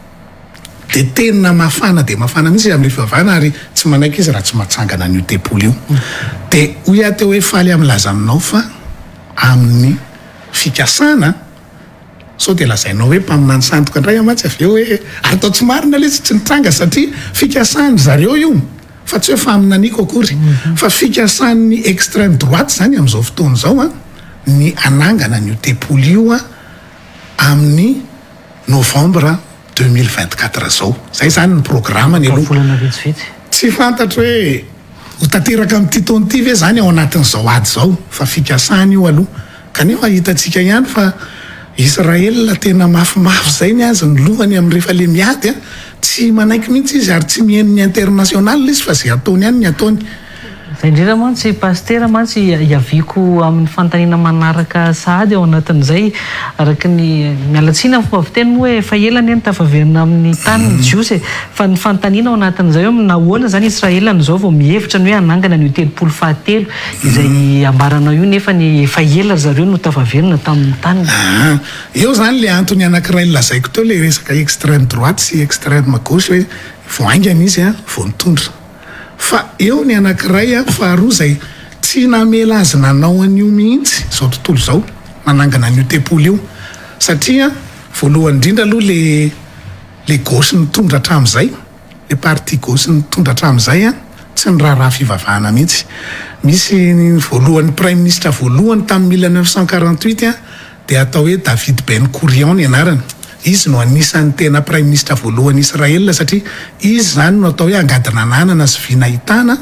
dia tena mafana dia mafana mihitsy amin'le fivavahana ary tsy manaiky izy raha tsy mahatsangana n'io teboly io dia hoy aho teo hoe faly amlaza aminao fa amin'ny fikasana sao dia lazainao hoe mpaminany sandoka indray amatsy avy eo hoe ary tao tsy marina le tsy nitranga satria fikasany zareo io fa tsy hoe faminaniko akory fa fikasan'ny extrême droite zany amin'izao fotoana izao a ny anangana n'io teboly io a amin'ny novembre 2024 zao zay zany ny programany aloha tsy fantatro hoe ho tanteraka amin'ity taon'ity ve zany ao anatin'izao ady zao fa fikasany io aloha kanefa hitantsika ihany fa Israel tena mafimafy zay ny azy ny lohany amin'ny rehefa le miady a tsy manaiky mihitsy izy ary tsy mihaino ny international izy fa zay ataony ihany ny ataony zay indrindra mantsy pastera mantsy hiaviko amin'ny fanontaniana manaraka sahady ao anatin'izay araky ny mialatsina fomba fiteny moa hoe efa elany any tafaverina amin'ny tany ny jiosy fa ny fanontaniana ao anatin'izay hoe nahoana zany Israel an'izao vao mihevitra ny hoe anangana ny 7-7 izay ambaranao io nefa ny efa ela zareo no tafaverina tamin'ny tany eo zany le antony anankiray lazaiko teo le resaka extrême droite sy extrême gauche hoe voaingana izy a vao mitondra fa eo ny anankiray a faharoa zay tsy namela azy nanao an'io mihitsy zao tontolo zao manangana an'io teboly io satria voalohany indrindra aloha le gauche nitondra hatramin'izay le parti gauche nitondra hatramin'izay a tsy ny raharaha fivavahana mihitsy misy voalohany prime ministre voalohany tamin'ny 1948 a dia atao hoe David Ben Gurion ny anarany izy no anisan'ny tena prime ministre voalohany Israel satria izy zany no atao hoe angadinananana sy vinahitana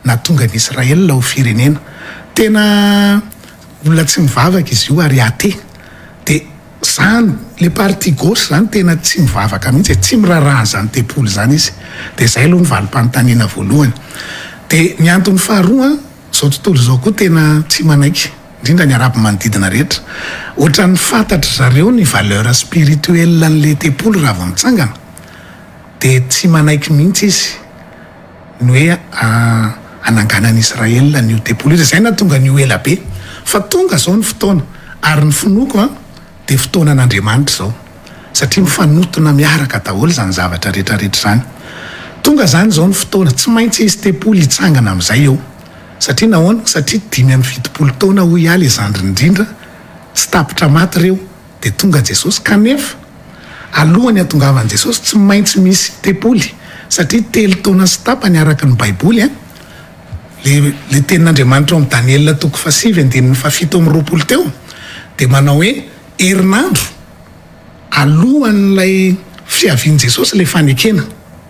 na tonga ny Israel ho firenena. Tena olona tsy mivavaka izy io ary ate. De zany le parti gauche zany tena tsy mivavaka mihitsy, tsy miraraha zany tepolo zany izy. De zay aloha ny valim-panontaniana voalohany. De ny antony faharoa zao tontolo zao koa tena tsy manaiky, indrindra ny araby manodidina rehetra. Ohatra ny fantatra zareo ny valeur spirituelle an'le tepolo raha vao mitsangana, de tsy manaiky mihitsy izy ny hoe ananganan'i Israel n'io tepolo io. Zay na tonga ny ela be, fa tonga zao ny fotoana ary ny finoko de fotoanan'Andriamanitra zao, satria mifanotona miaraka daholo zany zavatra rehetrarehetra zany. Tonga zany zao ny fotoana, tsy maintsy izy tepolo hitsangana amin'izay eo. Satria nahoana? Satria 5-7 taona ho ialy zandry indrindra, tsy tapitra maty reo, de tonga Jesosy. Kanefa alohan'ny hatongavan'i Jesosy tsy maintsy misy tepoly, satria 3 taona sy tapany araka ny Baiboly le tenin'Andriamanitra ao amin'ny Daniel 7:7 teo, de manao hoe herinandro alohan'lay fiavian'i Jesosy le fanekena,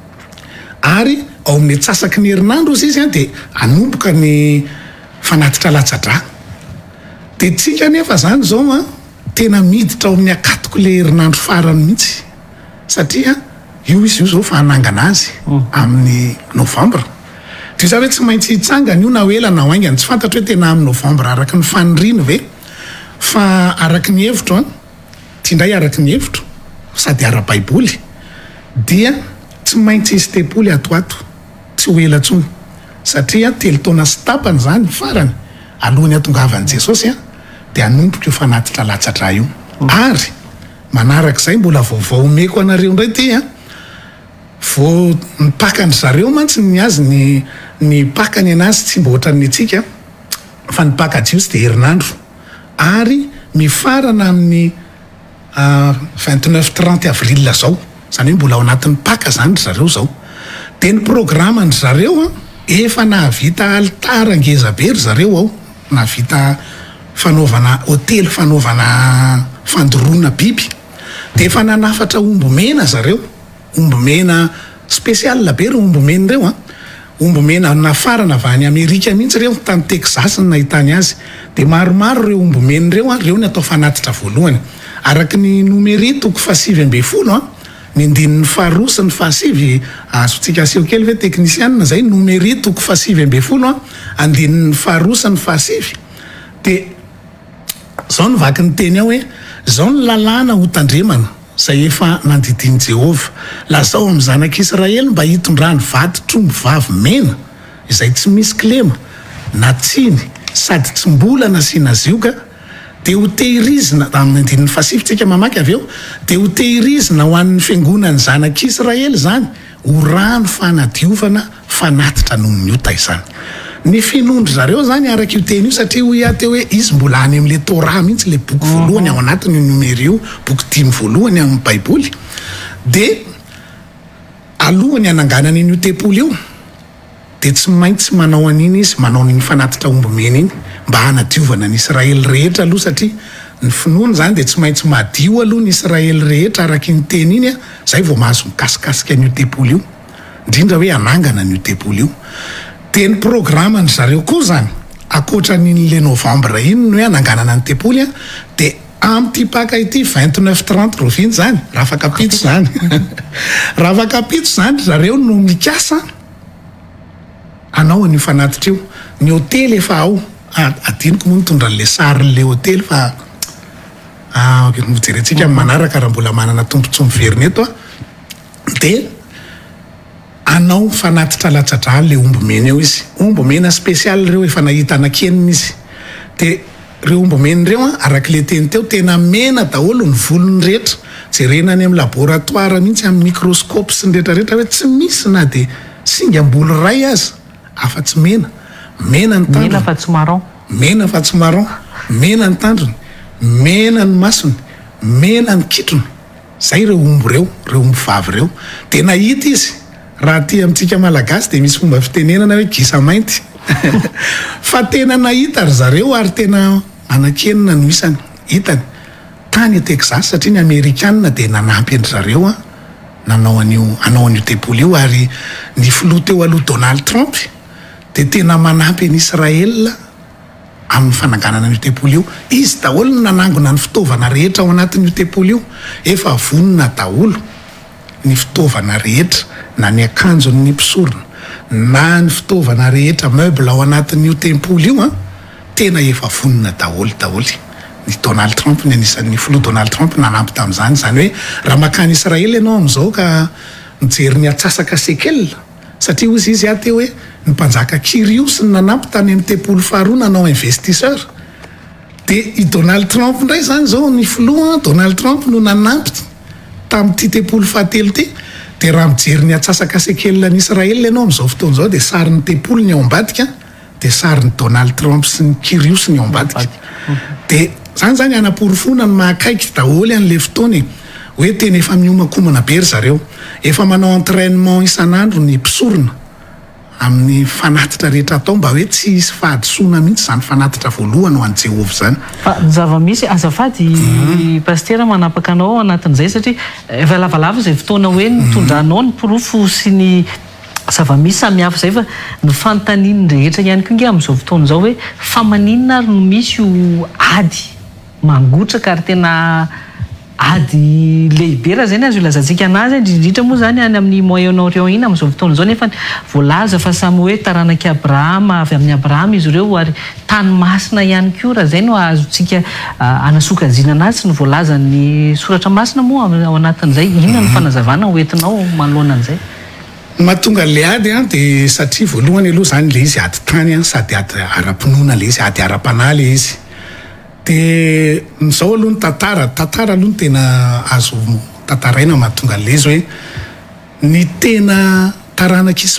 ary ao amin'ny atsasaky ny herinandro izy de anomboka ny fanatitra latsa-drà. De tsika nefa zany zao tena miditra ao amin'ny akatoko le herinandro farany mihitsy, satria io izy io zao fa hanangana azy amin'ny Novambra. Dia zany hoe tsy maintsy hitsangana io na ela na haingana, tsy fantatra hoe tena amin'ny Novambra araky ny faniriana ve, fa araky ny hevitro tiandray araky ny hevitro sady ara-Baiboly dia tsy maintsy izy tepoly atoato, tsy ho ela tsony, satria 3 taona sy tapany zany farany alohan'ny hatongavan'i Jesosy dia anomboka io fanatitra latsa-drà io. Ary manarak'izay mbola vaovao omeko anareo indray ty vao nipakany zareo mantsy ny azy ny pakany anazy tsy mba ohatran'ny atsika, fa nipaka jiosy dia herinandro, ary mifarana amin'ny 29-30 avril zao, zany hoe mbola ao anatin'ny paka zany zareo zao. De ny programany zareo efa nahavita altara ngezabe ry zareo ao, nahavita fanaovana hôtely, fanaovana fandoroana biby, de efa nanafatra omby mena zareo, omby mena spesial be ry omby mena reo omby mena nafarana avy any Amerika mihitsy reo, tany Texas ny nahitany azy. De maromaro reo omby mena reo ny atao fanatitra voalohany araky ny numéri 720 ny andininy faharoa sy ny fahasivy, azontsika aseho kely ve teknisianina zay, numéri 720 andininy faharoa sy ny fahasivy. De zao ny vaky ny teny ao hoe zao ny lalàna ho tandremana zay efa nandidiny Jehova, lazao amin'ny zanak'Israely mba hitondrany vady tromby vavy mena izay tsy misy klema na tsiny sady tsy mbola nasiana zioka, de ho tehirizina amin'ny andininy fahasivy tsika mamaky avy eo, de ho tehirizina ho an'ny fiangonany zanak'Israely zany ho rano fanadiovana fanatitra noho ny ota izany. Ny finondry zareo zany araky io teny io, satria ho iateo hoe izy mbola any amin'le Torah mihitsy le boky voalohany ao anatiny io numéri io, boky 10 voalohany amin'ny Baiboly. De alohan'ny hananganany io tepolo io de tsy maintsy manao an'iny izy, manao ny fanatitra omby mena iny mba hanadiovana ny Israely rehetra aloha, satria ny finoana zany de tsy maintsy madio aloha ny Israely rehetra araky ny teny iny zay vao mahazo mikasikasika an'io tepolo io, indrindra hoe hanangana an'io tepolo io. De ny programany zareo koa zany akoatran'in'le Novambra iny hoe hananganana ny tepoly de am'ty paka ity 29-30 roviny zany raha fakapitso zany raha fakapitso zany zareo no mikasa anao an'io fanatitra io. Ny hôtely efa ao, adiniko moa mitondra n'le sarin'le hôtely fa mijerentsika manaraka raha mbola manana tombontsomy veriny eto de anao fanatitra latsa-drà le omby mena eo izy, omby mena spesial reo efa nahita anakenina izy. De reo omby mena reo araky le teny teo tena mena daholo ny volony rehetra, jerenany amin'ny laboratoire mihitsy amin'ny microscope sy ny rehetrarehetra hoe tsy misy na de singam-bolo ray aza afa-tsy mena ny tandrony, mena fa tsy marron, mena ny tandrony, mena ny masony, mena ny kitrony. Zay reo omby reo omby vavy reo. De nahita izy raha ty amintsika malagasy de misy fomba fitenenana hoe gisa mainty fa tena nahita ry zareo ary tena anakenina no isany hitany tany Texas, satria ny Amerikanina de nanampy andry zareo anao an'io tepoly io. Ary ny filoha teo aloha Donald Trump dia tena manampy ny Israela amin'ny fananganana io tempoly io. Izy daholo no nanangona ny fitaovana rehetra ao anatin'io tempoly io, efa vonona daholo ny fitaovana rehetra, na ny akanjon'ny mpisorona na ny fitaovana rehetra meuble ao anatin'io tempoly io tena efa vonona daholo. Ny Donald Trump, ny anisan'ny filoha Donald Trump nanampy tamin'izany. Zany hoe raha makany Israely ianao amin'izao ka mijery ny atsasaka Sekel, satria ozy izy teo hoe ny mpanjaka Kyrios ny nanampy tany amin'ny tempoly faharoa nanao investisseur. Dia i Donald Trump indray zany zao ny filoha Donald Trump no nanampy tamin'ity tempoly fahatelo ty. Dia raha mijery ny atsasaka Sekel ny Israely ianao amin'izao fotoana izao dia sarin'ny tempoly ny ao ambadika, dia sarin'ny Donald Trump sy ny Kyrios ny ao ambadika. Dia zany anaporofona ny mahakaiky daholo an'le fotoany hoe tena efa miomakomana be ry zareo, efa manao entraînement isan'andro ny mpisorona amin'ny fanatitra rehetra atao mba hoe tsy hisy fahadisoana mihitsy zany fanatitra voalohany ho an'i Jehovah zany. Fa zava-misy azafady pastera manapaka anao anatin'izay satria efa lavalava izay fotoana hoe nitondranao ny porofo sy ny zava-misy samihafa izay fa ny fanontaniany rehetra ihany koa inge amin'izao fotoana izao hoe fa maninona ary no misy io ady mangotraka ary tena ady lehibe raha zay ny azo ilazantsika anazy indrindrindra moa zany any amin'ny Moyen-Orient iny amin'izao fotoana izao nefa voalaza fa samy hoe taranaky Abrahama, avy amin'ny Abrahama izy ireo ary tany masina ihany koa raha zay no azontsika anasokajiana anazy sy ny voalaza ny soratra masina moa ao anatin'izay. Inona ny fanazavana hoentinao manoloana an'izay? Mahatonga le ady dia satria voalohany aloha zany le izy ady tany sady ady ara-pinoana le izy, ady ara-panahy le izy. Dia izao aloha ny tantara aloha ny tena azo tantaraina mahatonga le izy hoe ny tena taranak'i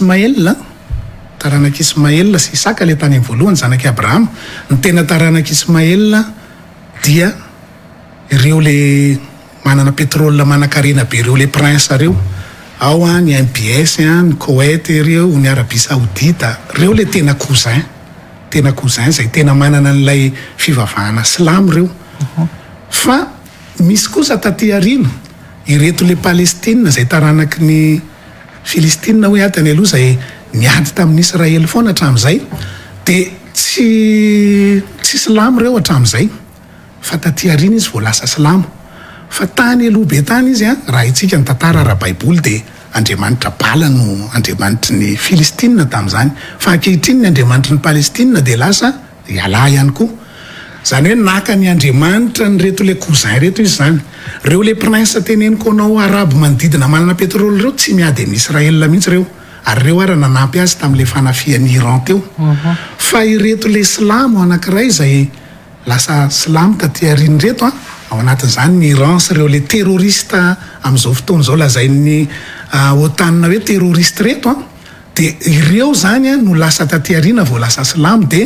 Ismaël sy Isaka le tany amin'ny voalohany zanaky Abrahama, ny tena taranak'i Ismaël dia ireo le manana pétrole manan-karena be ireo le prince reo ao ny MBS, ny Koweït ireo, ny Arabie Saoudita, reo le tena cousin zay tena manana n'ilay fivavahana silamo reo. Fa misy kosa taty aoriana ireto le Palestina zay taranaky ny Filistina hoe atany aloha zay niady tamin'ny Israely foana hatramin'izay, dia tsy silamo reo hatramin'izay fa taty aoriana izy vao lasa silamo. Fa tany aloha be tany izy raha itsika ny tantara ara-baiboly dia Andriamanitra bala no andriamanitry ny Filistina tamin'izany, fa ankehitriny ny andriamanitry ny Palestina dia lasa iala ihany koa. Zany hoe naka ny andriamanitra ny reto le cousin reto izy zany. Reo le prince teneniko anao arabo manodidina manana pétrole reo tsy miady amin'ny Israela mihitsy reo, ary reo ara nanampy azy tamin'le fanafian'ny Iran teo. Fa ireto le silamo anankiray zay lasa silamo taty aoriana reto ao anatin'izany ny Iran sy ireo le terrorista amin'izao fotoana izao lazain'ny OTAN hoe terroriste reto dia ireo zany no lasa taty aoriana vao lasa silamo, dia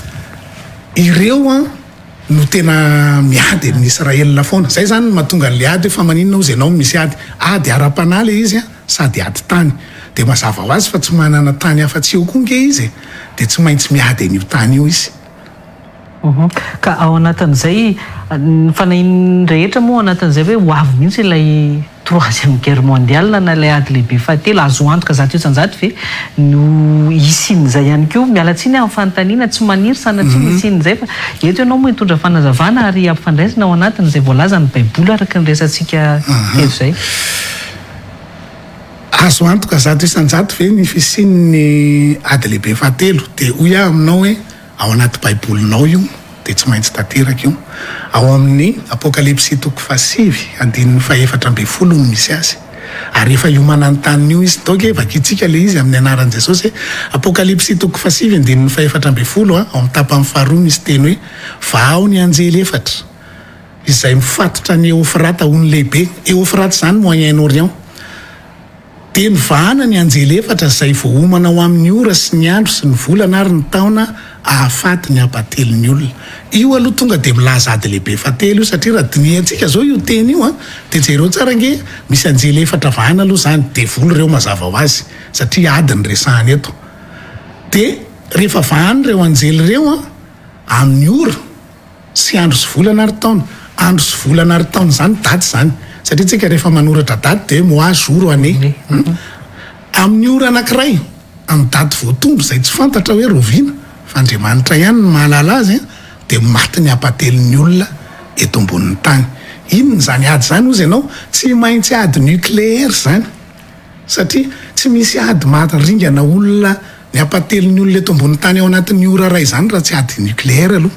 ireo no tena miady amin'ny Israela foana. Zay zany mahatonga an'le ady fa maninona ozy ianao misy ady ara-panahy le izy sady ady tany, dia mazava ho azy fa tsy manana tany afa-tsy eo koa nge izy dia tsy maintsy miady an'io tany io izy. Ka ao anatin'izay ny fanahiny rehetra moa ao anatin'izay hoe ho avy mihitsy ilay troisième guerre mondiale na ilay ady lehibe fahatelo azo antoka zato isan-jato ve no isin'izay ihany koa mialatsiny amin'ny fanontaniana tsy maniry sanatria isin'izay fa eto ianao moa hitondra fanazavana ary ampifandraisana ao anatin'izay voalaza ny baiboly araka ny resantsika eto izay. Azo antoka zato isan-jato ve ny fisian'ny ady lehibe fahatelo dia hoy aminao hoe ao anaty baibolinao io dia tsy maintsy tanteraka io. Ao amin'ny Apokalipsy 7:14 no misy azy. Ary efa iomanany taniny io izy toke vakitsika le izy amin'ny anaran'i Jesosy. Apokalipsy 7:14 ao amin'ny tapany faharoa misy teny hoe vao ny anjely efatra izay mifatotra ny Eufrate hony lehibe. Eufrate zany Moyen-Orient. Dia mivahana ny anjely efatra izay voahomana ao amin'ny ora sy ny andro sy ny volana ary ny taona ahafaty ny ampatelo ny olona. Io aloha tonga dia milaza ady lehibe fahatelo io satria raha diniantsika zao io teny io dia jereo tsara nge misy anjely efatra vahana aloha zany devoly reo mazava ho azy satria ady ny resahany eto. Dia rehefa vahany reo anjely reo amin'ny ora sy andro sy volana ary taona, andro sy volana ary taona zany daty zany satria tsika rehefa manoratra daty dia mois jour année. Amin'ny ora anankiray amin'ny dady voatombo izay tsy fantatra hoe roviana fa Andriamanitra ihany no mahalala azy dia maty ny apatelin'ny olona eto ambonin'ny tany. Inona zany ady zany ozy ianao? Tsy maintsy ady nucléaire zany, satria tsy misy ady maharingana olona ny apatelin'ny olona eto ambonin'ny tany ao anatin'ny ora ray zany raha tsy ady nucléaire aloha.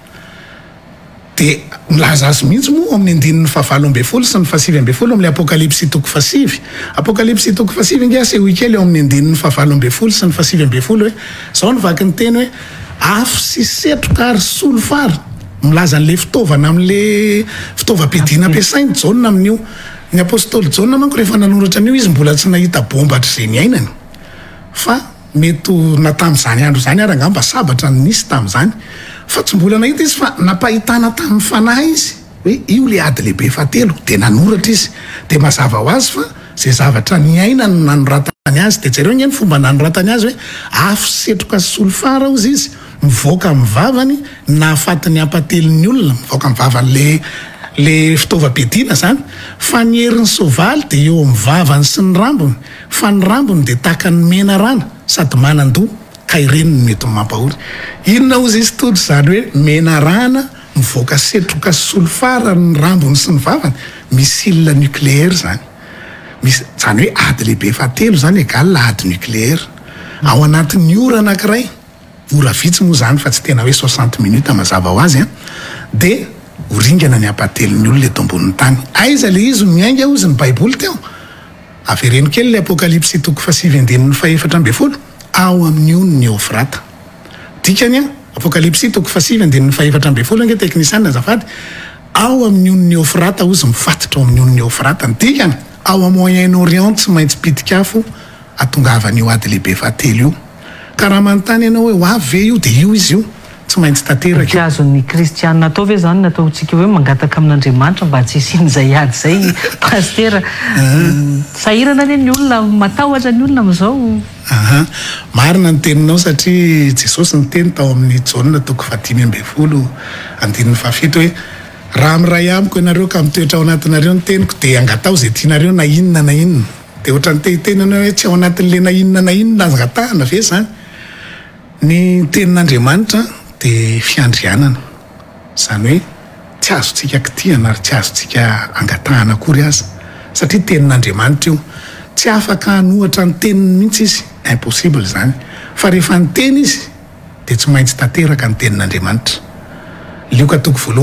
Dia milaza azy mihitsy moa amin'ny andinin'ny 7 sy ny 7 amin'ny apokalipsy 7. Apokalipsy 7 inge asehoy kely eo amin'ny andinin'ny 7 sy ny 7 hoe zao no vaky ny teny hoe afo sy setroka ary solofara. Milaza an'le fitaovana amin'le fitaovam-piadiana ampiasainy Jaona amin'io. Ny apôstôly Jaona manko rehefa nanoratra an'io izy mbola tsy nahita bomba hatr'izay ny ainany, fa mety na tamin'izany andro zany ary angamba sabatra nisy tamin'izany, fa tsy mbola nahita izy fa napahitana tamin'ny fanahy izy hoe io le ady lehibe fahatelo dia nanoratra izy dia mazava ho azy fa zay zavatra ny aina no nanoratany azy. Dia jereo ny fomba nanoratany azy hoe afo setroka solofara ozy izy mivoaka amin'ny vavany na afatin'ny apatelin'ny olona, mivoaka amin'ny vavany le fitaovam-piadiana zany, fa ny herin'ny soavaly dia eo amin'ny vavany sy ny rambony, fa ny rambony dia tahaka ny mena rana sady manan-doha ka ireny no mety mampahory. Inona ozy izy todry zany hoe mena rana mivoaka setroka solofara ny rambony sy ny vavany, misile nucléaire zany. Zany hoe ady lehibe fahatelo zany égale ady nucléaire ao anatin'ny ora anankiray. Ora vitsy moa zany fa tsy tena hoe 60 minutes mazava ho azy dia horingana ny apatelin'ny olona eto ambonin'ny tany. Aiza le izy miainga ozy ny baiboly teo? Avereno kely le apokalipsy 7:4 ao amin'ny on'ny Eufrata. Dikany apokalipsy 7:4 nge teknisiana azafady, ao amin'ny on'ny Eufrata ozy mifatotra ao amin'ny on'ny Eufrata. Dikany ao amin'ny Moyen-Orient tsy maintsy pitika afo atongavan'io ady lehibe fahatelo io. Ka raha manontany ianao hoe ho avy ve io dia io izy io tsy maintsy tanteraka. Azon'ny kristianina atao ve zany nataontsika hoe mangataka amin'Andriamanitra mba tsy hisian'izay ady zay pastera? Sahirana anie ny olona, matahotra ny olona amin'izao. Marina ny teninao satria Jesosy ny teny tao amin'ny Jaona 5:7 andininy 7 hoe raha amiray amiko ianareo ka mitoetra ao anatinareo ny teniko dia angatao zay tianareo na inona na inona. Dia ohatra ny tenitenana hoe tsy ao anatin'le na inona na inona angatahana ve zany? Ny tenin'Andriamanitra dia fiandrianana, zany hoe tsy azontsika kitihana ary tsy azontsika angatahana akory azy, satria tenin'Andriamanitra io tsy afaka hanohatra ny teniny mihitsy izy, impossible zany. Fa rehefa ny teny izy dia tsy maintsy tanteraka ny tenin'Andriamanitra. Lioka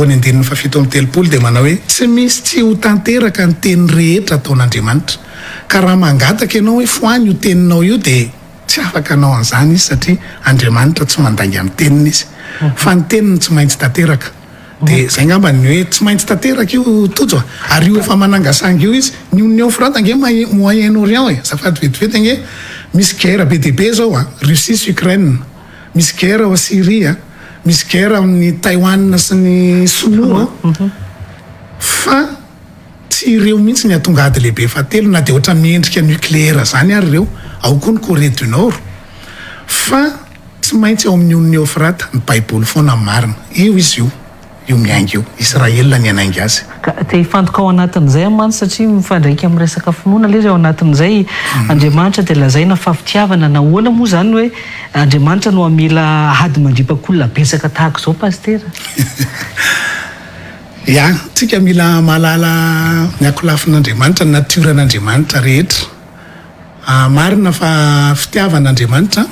1:7 dia manao hoe tsy misy tsy ho tanteraka ny teny rehetra ataon'Andriamanitra. Ka raha mangataka ianao hoe foany io teninao io dia tsy afaka anao an'izany izy satria Andriamanitra tsy mandainga amin'ny teniny izy, fa ny teniny tsy maintsy tanteraka. Dia zay ngamba ny hoe tsy maintsy tanteraka io tojo. Ary io efa manangasanga io izy ny on'ny Eufrata nge Moyen-Orient zafady vetivety nge misy guerre be dia be zao Russie sy Ukraine, misy guerre ao Syrie, misy guerre amin'ny Taïwan sy ny Sinoa, fa tsy ireo mihitsy ny atonga ady lehibe fahatelo na dia ohatra miendrika nucléaire zany ary ireo, ao koa ny Corée du Nord, fa tsy maintsy ao amin'ny on'ny Eufrata. Ny baiboly foana marina io izy io miainga io, Israelina ny anainga azy. Te hifantoka ao anatin'izay amany satria mifandraika amin'ny resaka finoana le izy ao anatin'izay Andriamanitra dia lazaina fa fitiavana na ahoana moa zany hoe Andriamanitra no amela ady mandripakolona betsaka tahaka izao pastera? Ya, tsika mila mahalala ny akolafin'Andriamanitra, ny natiora'Andriamanitra rehetra. Marina fa fitiavan'Andriamanitra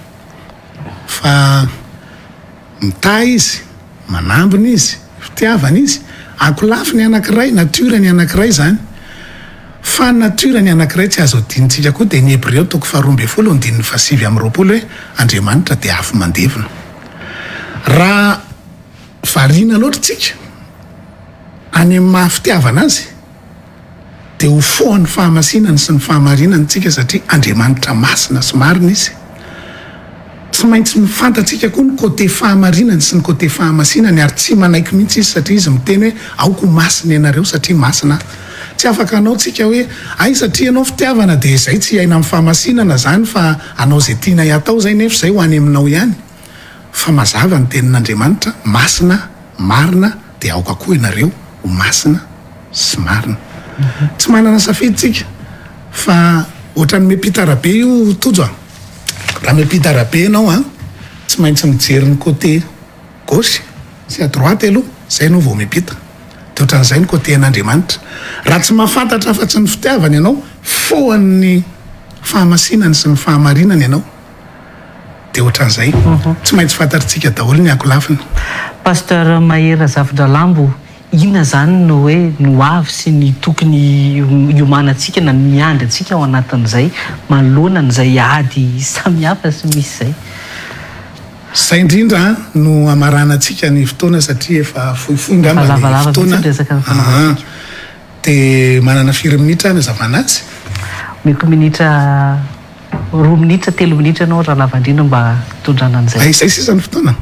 fa mitahy izy, manambina izy, fitiavana izy, akolafiny anankiray, natiorany anankiray zany. Fa natiorany anankiray tsy azo adinitsika koa dia ny Hebreo 12:7 hoe Andriamanitra dia afo mandevina. Raha variana loatra tsika any amin'ny mahafitiavana azy dia ho foany fahamasinany sy ny fahamarinany tsika satria Andriamanitra masina sy marina izy. Tsy maintsy mifantatsika koa ny côté fahamarinany sy ny côté fahamasinany ary tsy manaiky mihitsy izy satria izy miteny hoe aoko masina ianareo satria masina. Tsy afaka anao tsika hoe ay satria anao fitiavana dia izay tsy aina amin'ny fahamasinana zany fa anao zay tiana atao zay nefa izay ho any aminao ihany. Fa mazava ny tenin'Andriamanitra masina, marina dia aoka koa ianareo ho masina sy marina. Tsy manana safidy tsika fa ohatran'ny mepitarabe io tojo raha miampita arabe ianao a tsy maintsy mijery ny côté gauche sy à droite aloha zay no vao miampita de ohatran'izay ny côté an'Andriamanitra raha tsy mahafantatra fa tsy ny fitiavany ianao foan'ny fahamasinany sy ny fahamarinany ianao de ohatran'izay tsy maintsy fantatritsika daholo ny akolafiny. Pasteur Mahera Zafindralambo, inona zany no hoe no avy sy ny tokony iomanantsika na miandry antsika ao anatin'izay manoloana n'izay ady samihafa sy misy zay? Zay indrindra no amaranantsika ny fotoana satria efa fohifohy ngamba ny fotoana de manana 4 minitra ny zavanazy meko minitra 2 minitra 3 minitra anao raha lavandrina mba tondrana an'izay. Izay sisa ny fotoana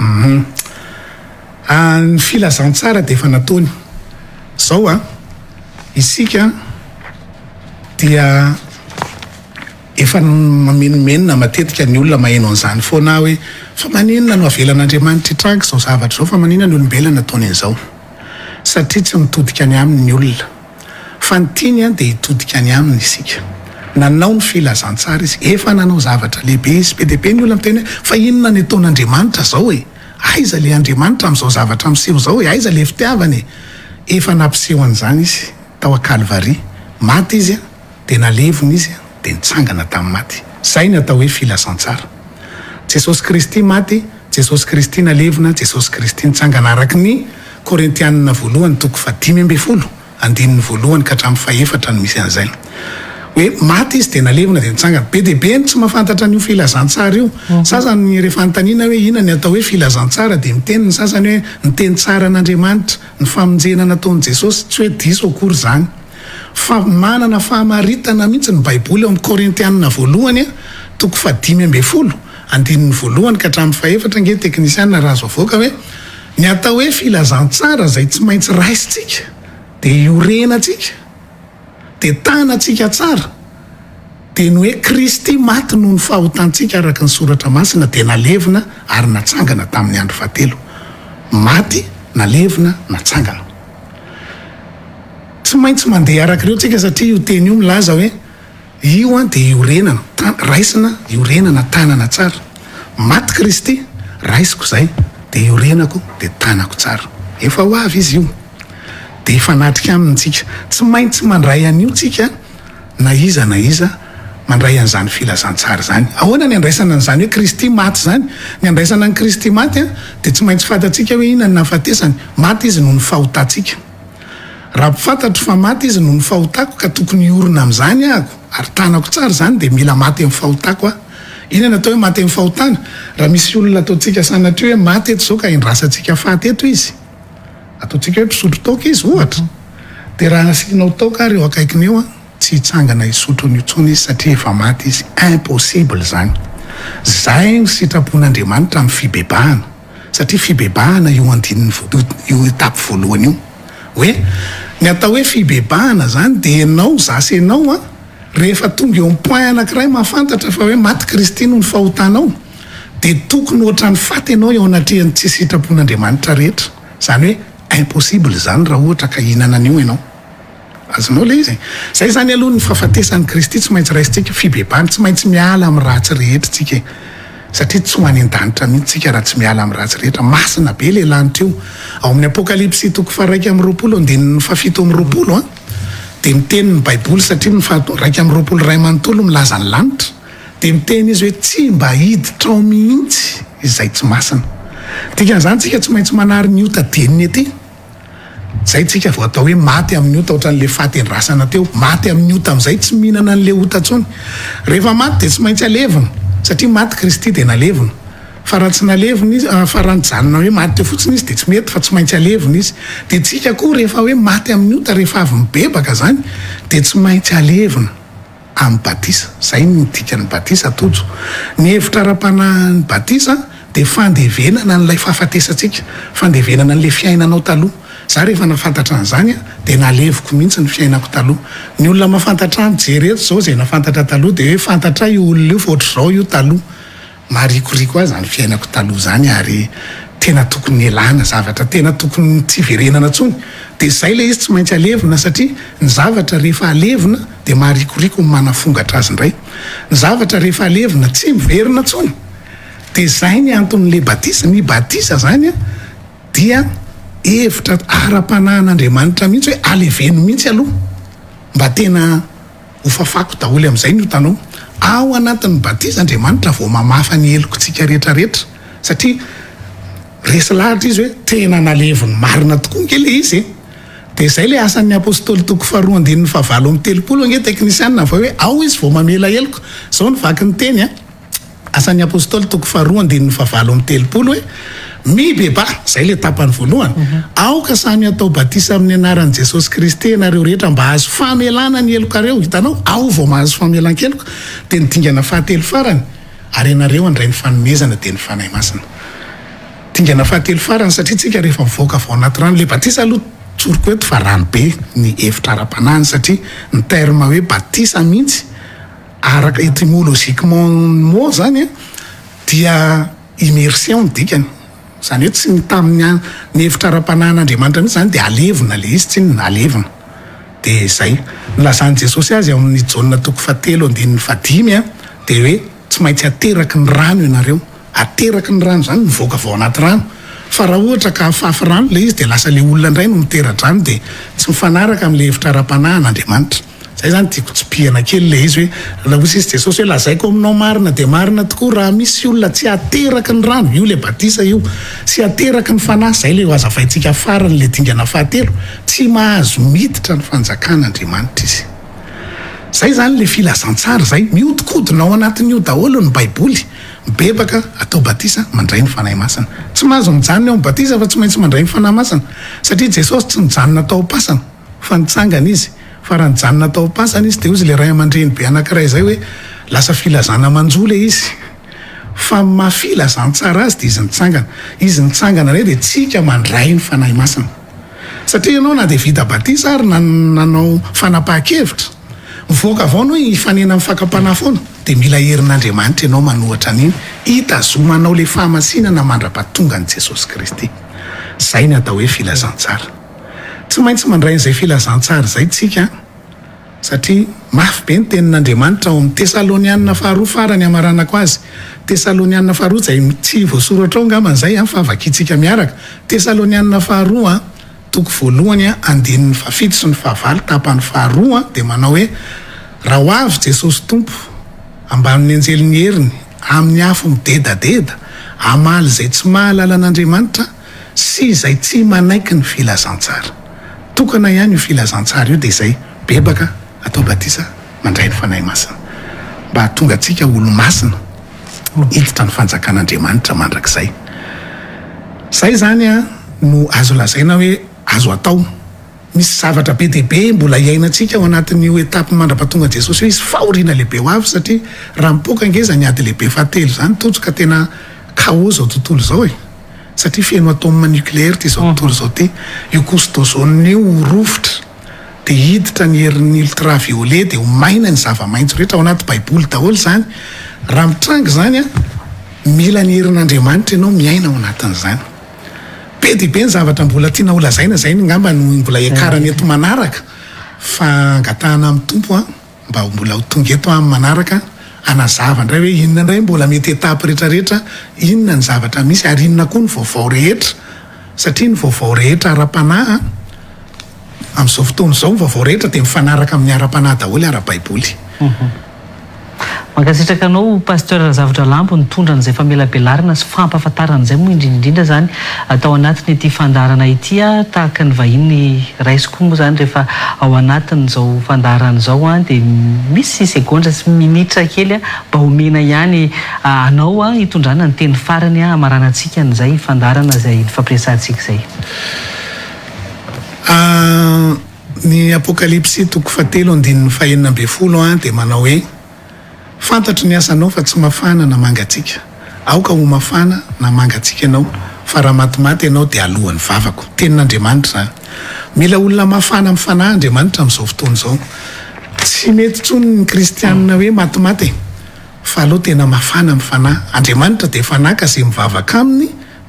ny filazantsara de efa nataony zao a isika dia efa mamenomenina matetika ny olona maheno an'izany foana hoe fa maninona no avelan'Andriamanitra hitranga zao zavatra zao fa maninona ny olombelona nataony an'izao satria tsy mitodika any aminy ny olona fa ny tiany a de hitodika any aminy isika nanao ny filazantsara izy efa nanao zavatra lehibe izy be dehibe ny olona miteny hoe fa inona ny ataon'Andriamanitra zao e aiza le Andriamanitra am'izao zavatra miseho zao e aiza le fitiavany efa nampiseho an'izany izy tao a-Kalvaria maty izy a de nalevony izy de nitsangana tamin'ny maty zay ny atao hoe filazantsara. Jesosy Kristy maty, Jesosy Kristy nalevona, Jesosy Kristy nitsangana araky ny Korintianina 1:5-10 andininy 1 ka hatramin'ny 4 no misy an'izay hoe maty izy de nalevona de nitsangana be dehibe ny tsy mahafantatra n'io filazantsara io sasany rehefa antaniana hoe ina ny atao hoe filazantsara de miteny ny sasany hoe niteny tsara an'Andriamanitra ny famonjena nataon'i Jesosy tsy hoe diso akory zany fa manana fahamaritana mihitsy ny baiboly ao amin'ny Korintianina 1:5-10 andininy 1 ka hatramin'ny 4 nge teknisianina raha azo avoaka hoe ny atao hoe filazantsara zay tsy maintsy raisitsika de iorenatsika de tanatsika tsara de ny hoe Kristy maty noho ny fahotantsika araka ny soratra masina de nalevona ary natsangana tamin'ny andro fahatelo maty nalevona natsangana tsy maintsy mandeha araka ireo tsika satria io teny io milaza hoe io a de iorenana raisina iorenana tanana tsara maty Kristy raisiko zay de iorenako de tanako tsara efa ho avy izy io de efa natrika amintsika tsy maintsy mandray an'io tsika na iza mandray an'izany filazantsara zany ahoana ny andraisana an'izany hoe Kristy maty zany ny andraisana ny Kristy maty a de tsy maintsy fantatsika hoe inona ny nahafatesany maty izy noho ny fahotatsika raha mpifantatro fa maty izy noho ny fahotako ka tokony iorona amin'izany ahako ary tanako tsara zany de mila maty amin'ny fahotako a inona atao hoe maty amin'ny fahotana raha misy olona ataontsika sanatria hoe maty eto zao ka indrasantsika faty eto izy ataontsika hoe mpisotro toka izy ohatra de raha asianao toka ary eo akaikiny eo a tsy hitsangana hisotro ny itsony izy satria efa maty izy impossible zany zay ny sitrapon'Andriamanitra amin'ny fibebahana satria fibebahana io andininy io etape voalohany io hoe ny atao hoe fibebahana zany de ianao zasy ianao a rehefa tonga eo amin'ny point anankiray mahafantatra fa hoe maty Kristy noho ny fahotanao de tokony ohatran'ny faty ianao eo anatrehany tsy sitrapon'Andriamanitra rehetra zany hoe impossible zany raha ohatra ka hinana an'io ianao azonao le izy zay zany aloha ny fahafatesan'ny Kristy tsy maintsy raisitsika fibebahana tsy maintsy miala amin'ny ratsy rehetra tsika satria tsy ho any an-danitra mihitsy tsika raha tsy miala amin'ny ratsy rehetra masina be le lanitra io ao amin'ny Apokalipsy 2:2-7 de miteny ny baiboly satria ny 2:2 milaza ny lanitra de miteny izy hoe tsy mba hiditra ao mihitsy izay tsy masina dikan'izany tsika tsy maintsy manary ny ota deniny ety zay tsika vao atao hoe maty amin'ny ota ohatran'le fatendrasana teo maty amin'ny ota amin'izay tsy mihinana an'le ota tsony rehefa maty de tsy maintsy alevina satria maty Kristy de nalevina fa raha tsy nalevina izy fa raha nijanona hoe maty teo fotsiny izy de tsy mety fa tsy maintsy alevina izy de tsika koa rehefa hoe maty amin'ny ota rehefa avy mibebaka zany de tsy maintsy alevina amin'ny batisa zay ny dikan'ny batisa tojo ny hevitra ara-panahy batisa de fandevenana n'ilay fahafatesantsika fandevenana n'le fiainanao taloha za rehefa nafantatra an'izany a de naleviko mihitsy ny fiainako taloha ny olona mahafantatra ny jereto zao zay nafantatra taloha de hoe fantatra io olona io fa ohatr' zao io taloha marikoriko azy zany fiainako taloha zany ary tena tokony elana zavatra tena tokony tsy verenana ntsony dia izay le izy tsy maintsy alevina satria ny zavatra rehefa alevina dia maharikoriko ny manafongatra azy indray ny zavatra rehefa alevina tsy miverina ntsony dia izay ny anton'le batisa ny batisa zany a dia hevitra ara-panahin'Andriamanitra mihitsy hoe aleveno mihitsy aloha mba tena hofafako daholo amin'izay ny hitanao ao anatin'ny batisa Andriamanitra vao mamafa ny helokontsika rehetrarehetra satria resy lahatra izy hoe tena naleviny marina tokoa nkely izy dia izay le asan'ny apôstôly toko 2:7 ange teknisianina va hoe ao izy vao mamela heloko zao ny vaky ny teny a asan'ny apôstôly toko 2:7 hoe mibeba zay le tapany voalohany aoka samy atao batisa amin'ny anaran'i Jesosy Kristy ianareo rehetra mba azo famelana ny helokareo hitanao ao vao mahazo famelan-keloko dia nydingana fahatelo farany ary ianareo andray ny fanomezana dia ny fanahy masina dingana fahatelo farany satria tsika rehefa mivoaka vao anaty rano le batisa aloha tsoroko eto fa rano be ny hevitra ara-panahiny satria ny terme hoe batisa mihitsy araka étymologiquement zany a dia immersion dikany zany hoe tsy ny tamin'ny ny hevitra ara-panahin'Andriamanitra mihitsy zany dia alevina le izy tsy ny alevina dia izay nylazany Jesosy azy amin'ny Jaona toko 7:5 dia hoe tsy maintsy ateraky ny rano ianareo ateraky ny rano zany mivoaka vao anaty rano fa raha ohatra ka afafy rano le izy dia lasa le olona indray no mitera-drano dia tsy mifanaraka amin'le hevitra ara-panahin'Andriamanitra zay zany tiako tsipihana kely le izy hoe raha ozy izy Jesosy hoe lazaiko aminao marina dia marina tokoa raha misy olona tsy ateraky ny rano io le batisa io sy ateraky ny fanahy zay le ho azavaintsika farany le dingana fahatelo tsy mahazo miditra ny fanjakan'Andriamanitra izy zay zany le filazantsara zay mihodinkodina ao anatin'io daholo ny baiboly mibebaka atao batisa mandray ny fanahy masina tsy mahazo mijanona ao batisa fa tsy maintsy mandray ny fanahy masina satria Jesosy tsy nijanona tao pasana fa nitsangana izy fa raha nijanona tao pasana izy dia ozy le ray aman-dreny be anankiray zay hoe lasa filazana manjo le izy fa mafilazantsara azy dia izy nitsangana ray dia tsika mandray ny fanahy masina satria ianao na dia vita batisa ary nanao fanapahan-kevitra mivoaka avao no hifanena amin'ny fakapanahy foana dia mila herin'Andriamanitra ianao manohatra an'iny hitazomanao le fahamasinana mandra-pahatonga an'i Jesosy Kristy zay ny atao hoe filazantsara tsy maintsy mandray n'izay filazantsara zay tsika satria mafy be ny tenin'Andriamanitra ao amin'ny Tesalonianina 2 farany amaranako azy Tesalonianina 2 zay tsy voasoratra ao ngaman'izay fa vakitsika miaraka Tesalonianina 2 toko 1 andininy 7 sy ny 9 tapany 2 dia manao hoe raha ho avy Jesosy tompo ambanin'ny anjeliny heriny amin'ny afo midedadeda amaly zay tsy mahalala an'Andriamanitra sy izay tsy manaiky ny filazantsara tokana ihany io filazantsara io dia izay bebaka atao batisa mandray ny fanahy masina mba hatonga antsika olo masina hiditra ny fanjakan'Andriamanitra mandrakizay zay zany a no azo lazaina hoe azo atao misy zavatra be dehibe mbola iainantsika ao anatin'io etapy mandra-pahatonga Jesosy hoe izy fahoriana lehibe ho avy satria raha mipoka ngeza ny ady lehibe fahatelo zany totsoka tena kao zao tontolo zao satria feno atome nucléaire ty zao tontolo zao ty io costozone io rofotra dia hiditra ny herin'ny ultraviolet dia ho maina ny zava-maitso rehetra ao anaty baiboly daholo zany raha mitrangy zany a mila ny herin'Andriamanitra ianao miaina ao anatin'izany be dia be ny zavatra mbola tiana ho lazaina zay ngamba no mbola ekarany eto manaraka fa angatahana amin'ny tompo mba mbola ho tonga eto amin'ny manaraka anazava indray hoe inona indray mbola mety etapy rehetrarehetra inona ny zavatra misy ary inona koa ny vaovao rehetra satria ny vaovao rehetra ara-panahy amin'izao fotoana izao ny vaovao rehetra dia mifanaraka amin'ny ara-panahy daholo ara-baiboly mankasitraka anao pasteur Zavatra Lampo nitondra n'izay famelabelarina sy fampahafantarana izay moa indrindrindra zany atao anatiny ity fandarana ity tahaka ny vahiny raisiko moa zany rehefa ao anatin'izao fandarana izao dia misy segondra sy minitra kely mba homena ihany anao hitondrana ny teny farany amaranantsika n'izay fandarana izay fampiresantsika izay ny apokalipsy toko 7:9 dia manao hoe fantatro ny asanao fa tsy mafana na mangatsika aoka ho mafana na mangatsika ianao fa raha matimaty ianao dia alohan'ny vavako tenin'Andriamanitra zany mila olona mafana amin'ny fanahy Andriamanitra amin'izao fotoana izao tsy mety tsony ny kristianina hoe matimaty fa aloha tena mafana amin'ny fanahy Andriamanitra dia fanaka izay mivavaka aminy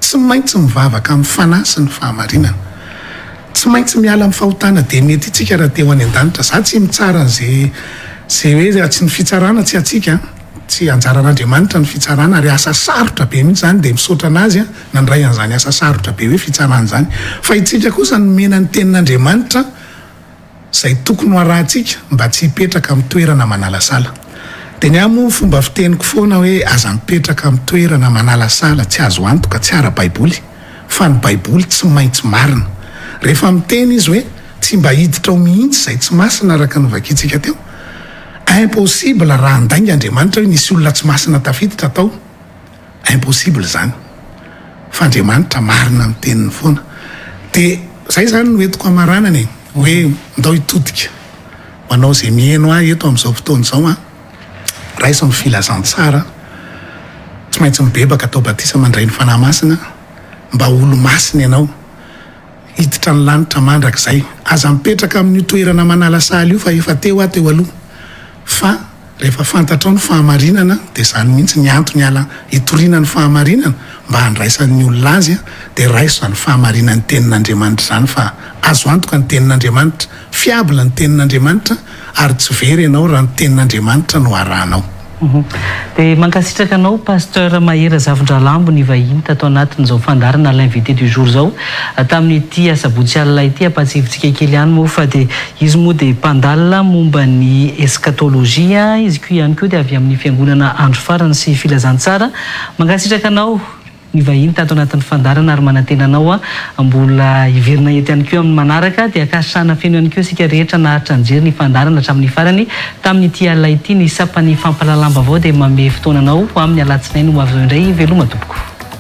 tsy maintsy mivavaka amin'ny fanahy sy ny fahamarinana tsy maintsy miala amin'ny fahotana dia mety itsika raha teo any an-danitra za tsy mitsara n'zay hoe tsy ny fitsarana tsy atsika tsy anjaran'Andriamanitra ny fitsarana ary asa sarotra be mihitsy zany dia misaotra anazy nandray an'izany asa sarotra be hoe fitsarana zany fa itsika kosa nomena ny tenin'Andriamanitra izay tokony ho arahantsika mba tsy hipetraka amin'ny toerana manala sala dia ny amo fomba fiteniko foana hoe aza mipetraka amin'ny toerana manala sala tsy azo antoka tsy ara-baiboly fa ny baiboly tsy maintsy marina rehefa miteny izy hoe tsy mba hiditra ao mihitsy izay tsy masina araka novakitsika teo impossible raha andainga Andriamanitra hoe nisy olona tsy masina tafiditra tao impossible zany fa Andriamanitra marina amin'ny teniny foana dia zay zany no entiko amaranany hoe ndao hitodika manao izay mihaino ahy eto amin'izao fotoana izao raisa ny filazantsara tsy maintsy mibebaka atao batisa mandray ny fanahy masina mba olo masina ianao hiditra ny lanitra mandrakizay aza mipetraka amin'ny toerana manala saly io fa efa teo teo aloha fa rehefa fantatra ny fahamarinana dia zany mihitsy ny antony ala hitoriana ny fahamarinana mba handraisan'ny olona azy dia raiso zany fahamarinany tenin'Andriamanitra zany fa azo antoka ny tenin'Andriamanitra fiabla ny tenin'Andriamanitra ary tsy very ianao raha ny tenin'Andriamanitra no arahanao dia mankasitraka anao pasteur Mahera Zavindralambo ny vahiny tato anatin'izao fandarana l'invité du jour zao tamin'ity asabotsy alina ity ampatsivitsika kely ihany moa fa dia izy moa dia mpandalina momba ny eschatologia izy ko ihany koa dia avy amin'ny fiangonana andro farany sy filazantsara mankasitraka anao ny vahiny tato anatin'ny fandarana ary manantenanao mbola hiverina eto ihany koa amin'ny manaraka dia akasana feno ihany koa sika rehetra naharitra nijery ny fandarana hatramin'ny farany tamin'ity alina ity ny sapany fampalalamba avao dia mame fotoananao amin'ny alatsinainy ho avy zao indray veloma tompoko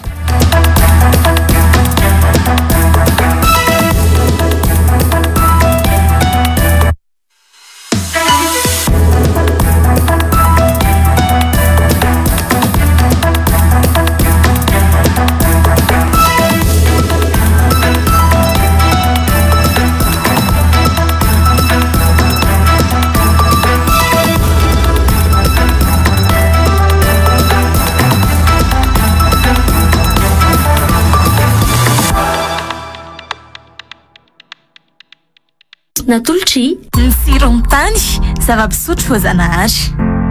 Natolotry mitsiro amin'ny tany zava-pisotro voazanahary.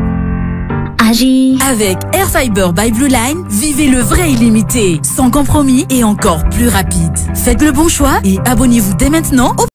Avec Air Fiber by Blue Line, vivez le vrai illimité, sans compromis et encore plus rapide. Faites le bon choix et abonnez-vous dès maintenant au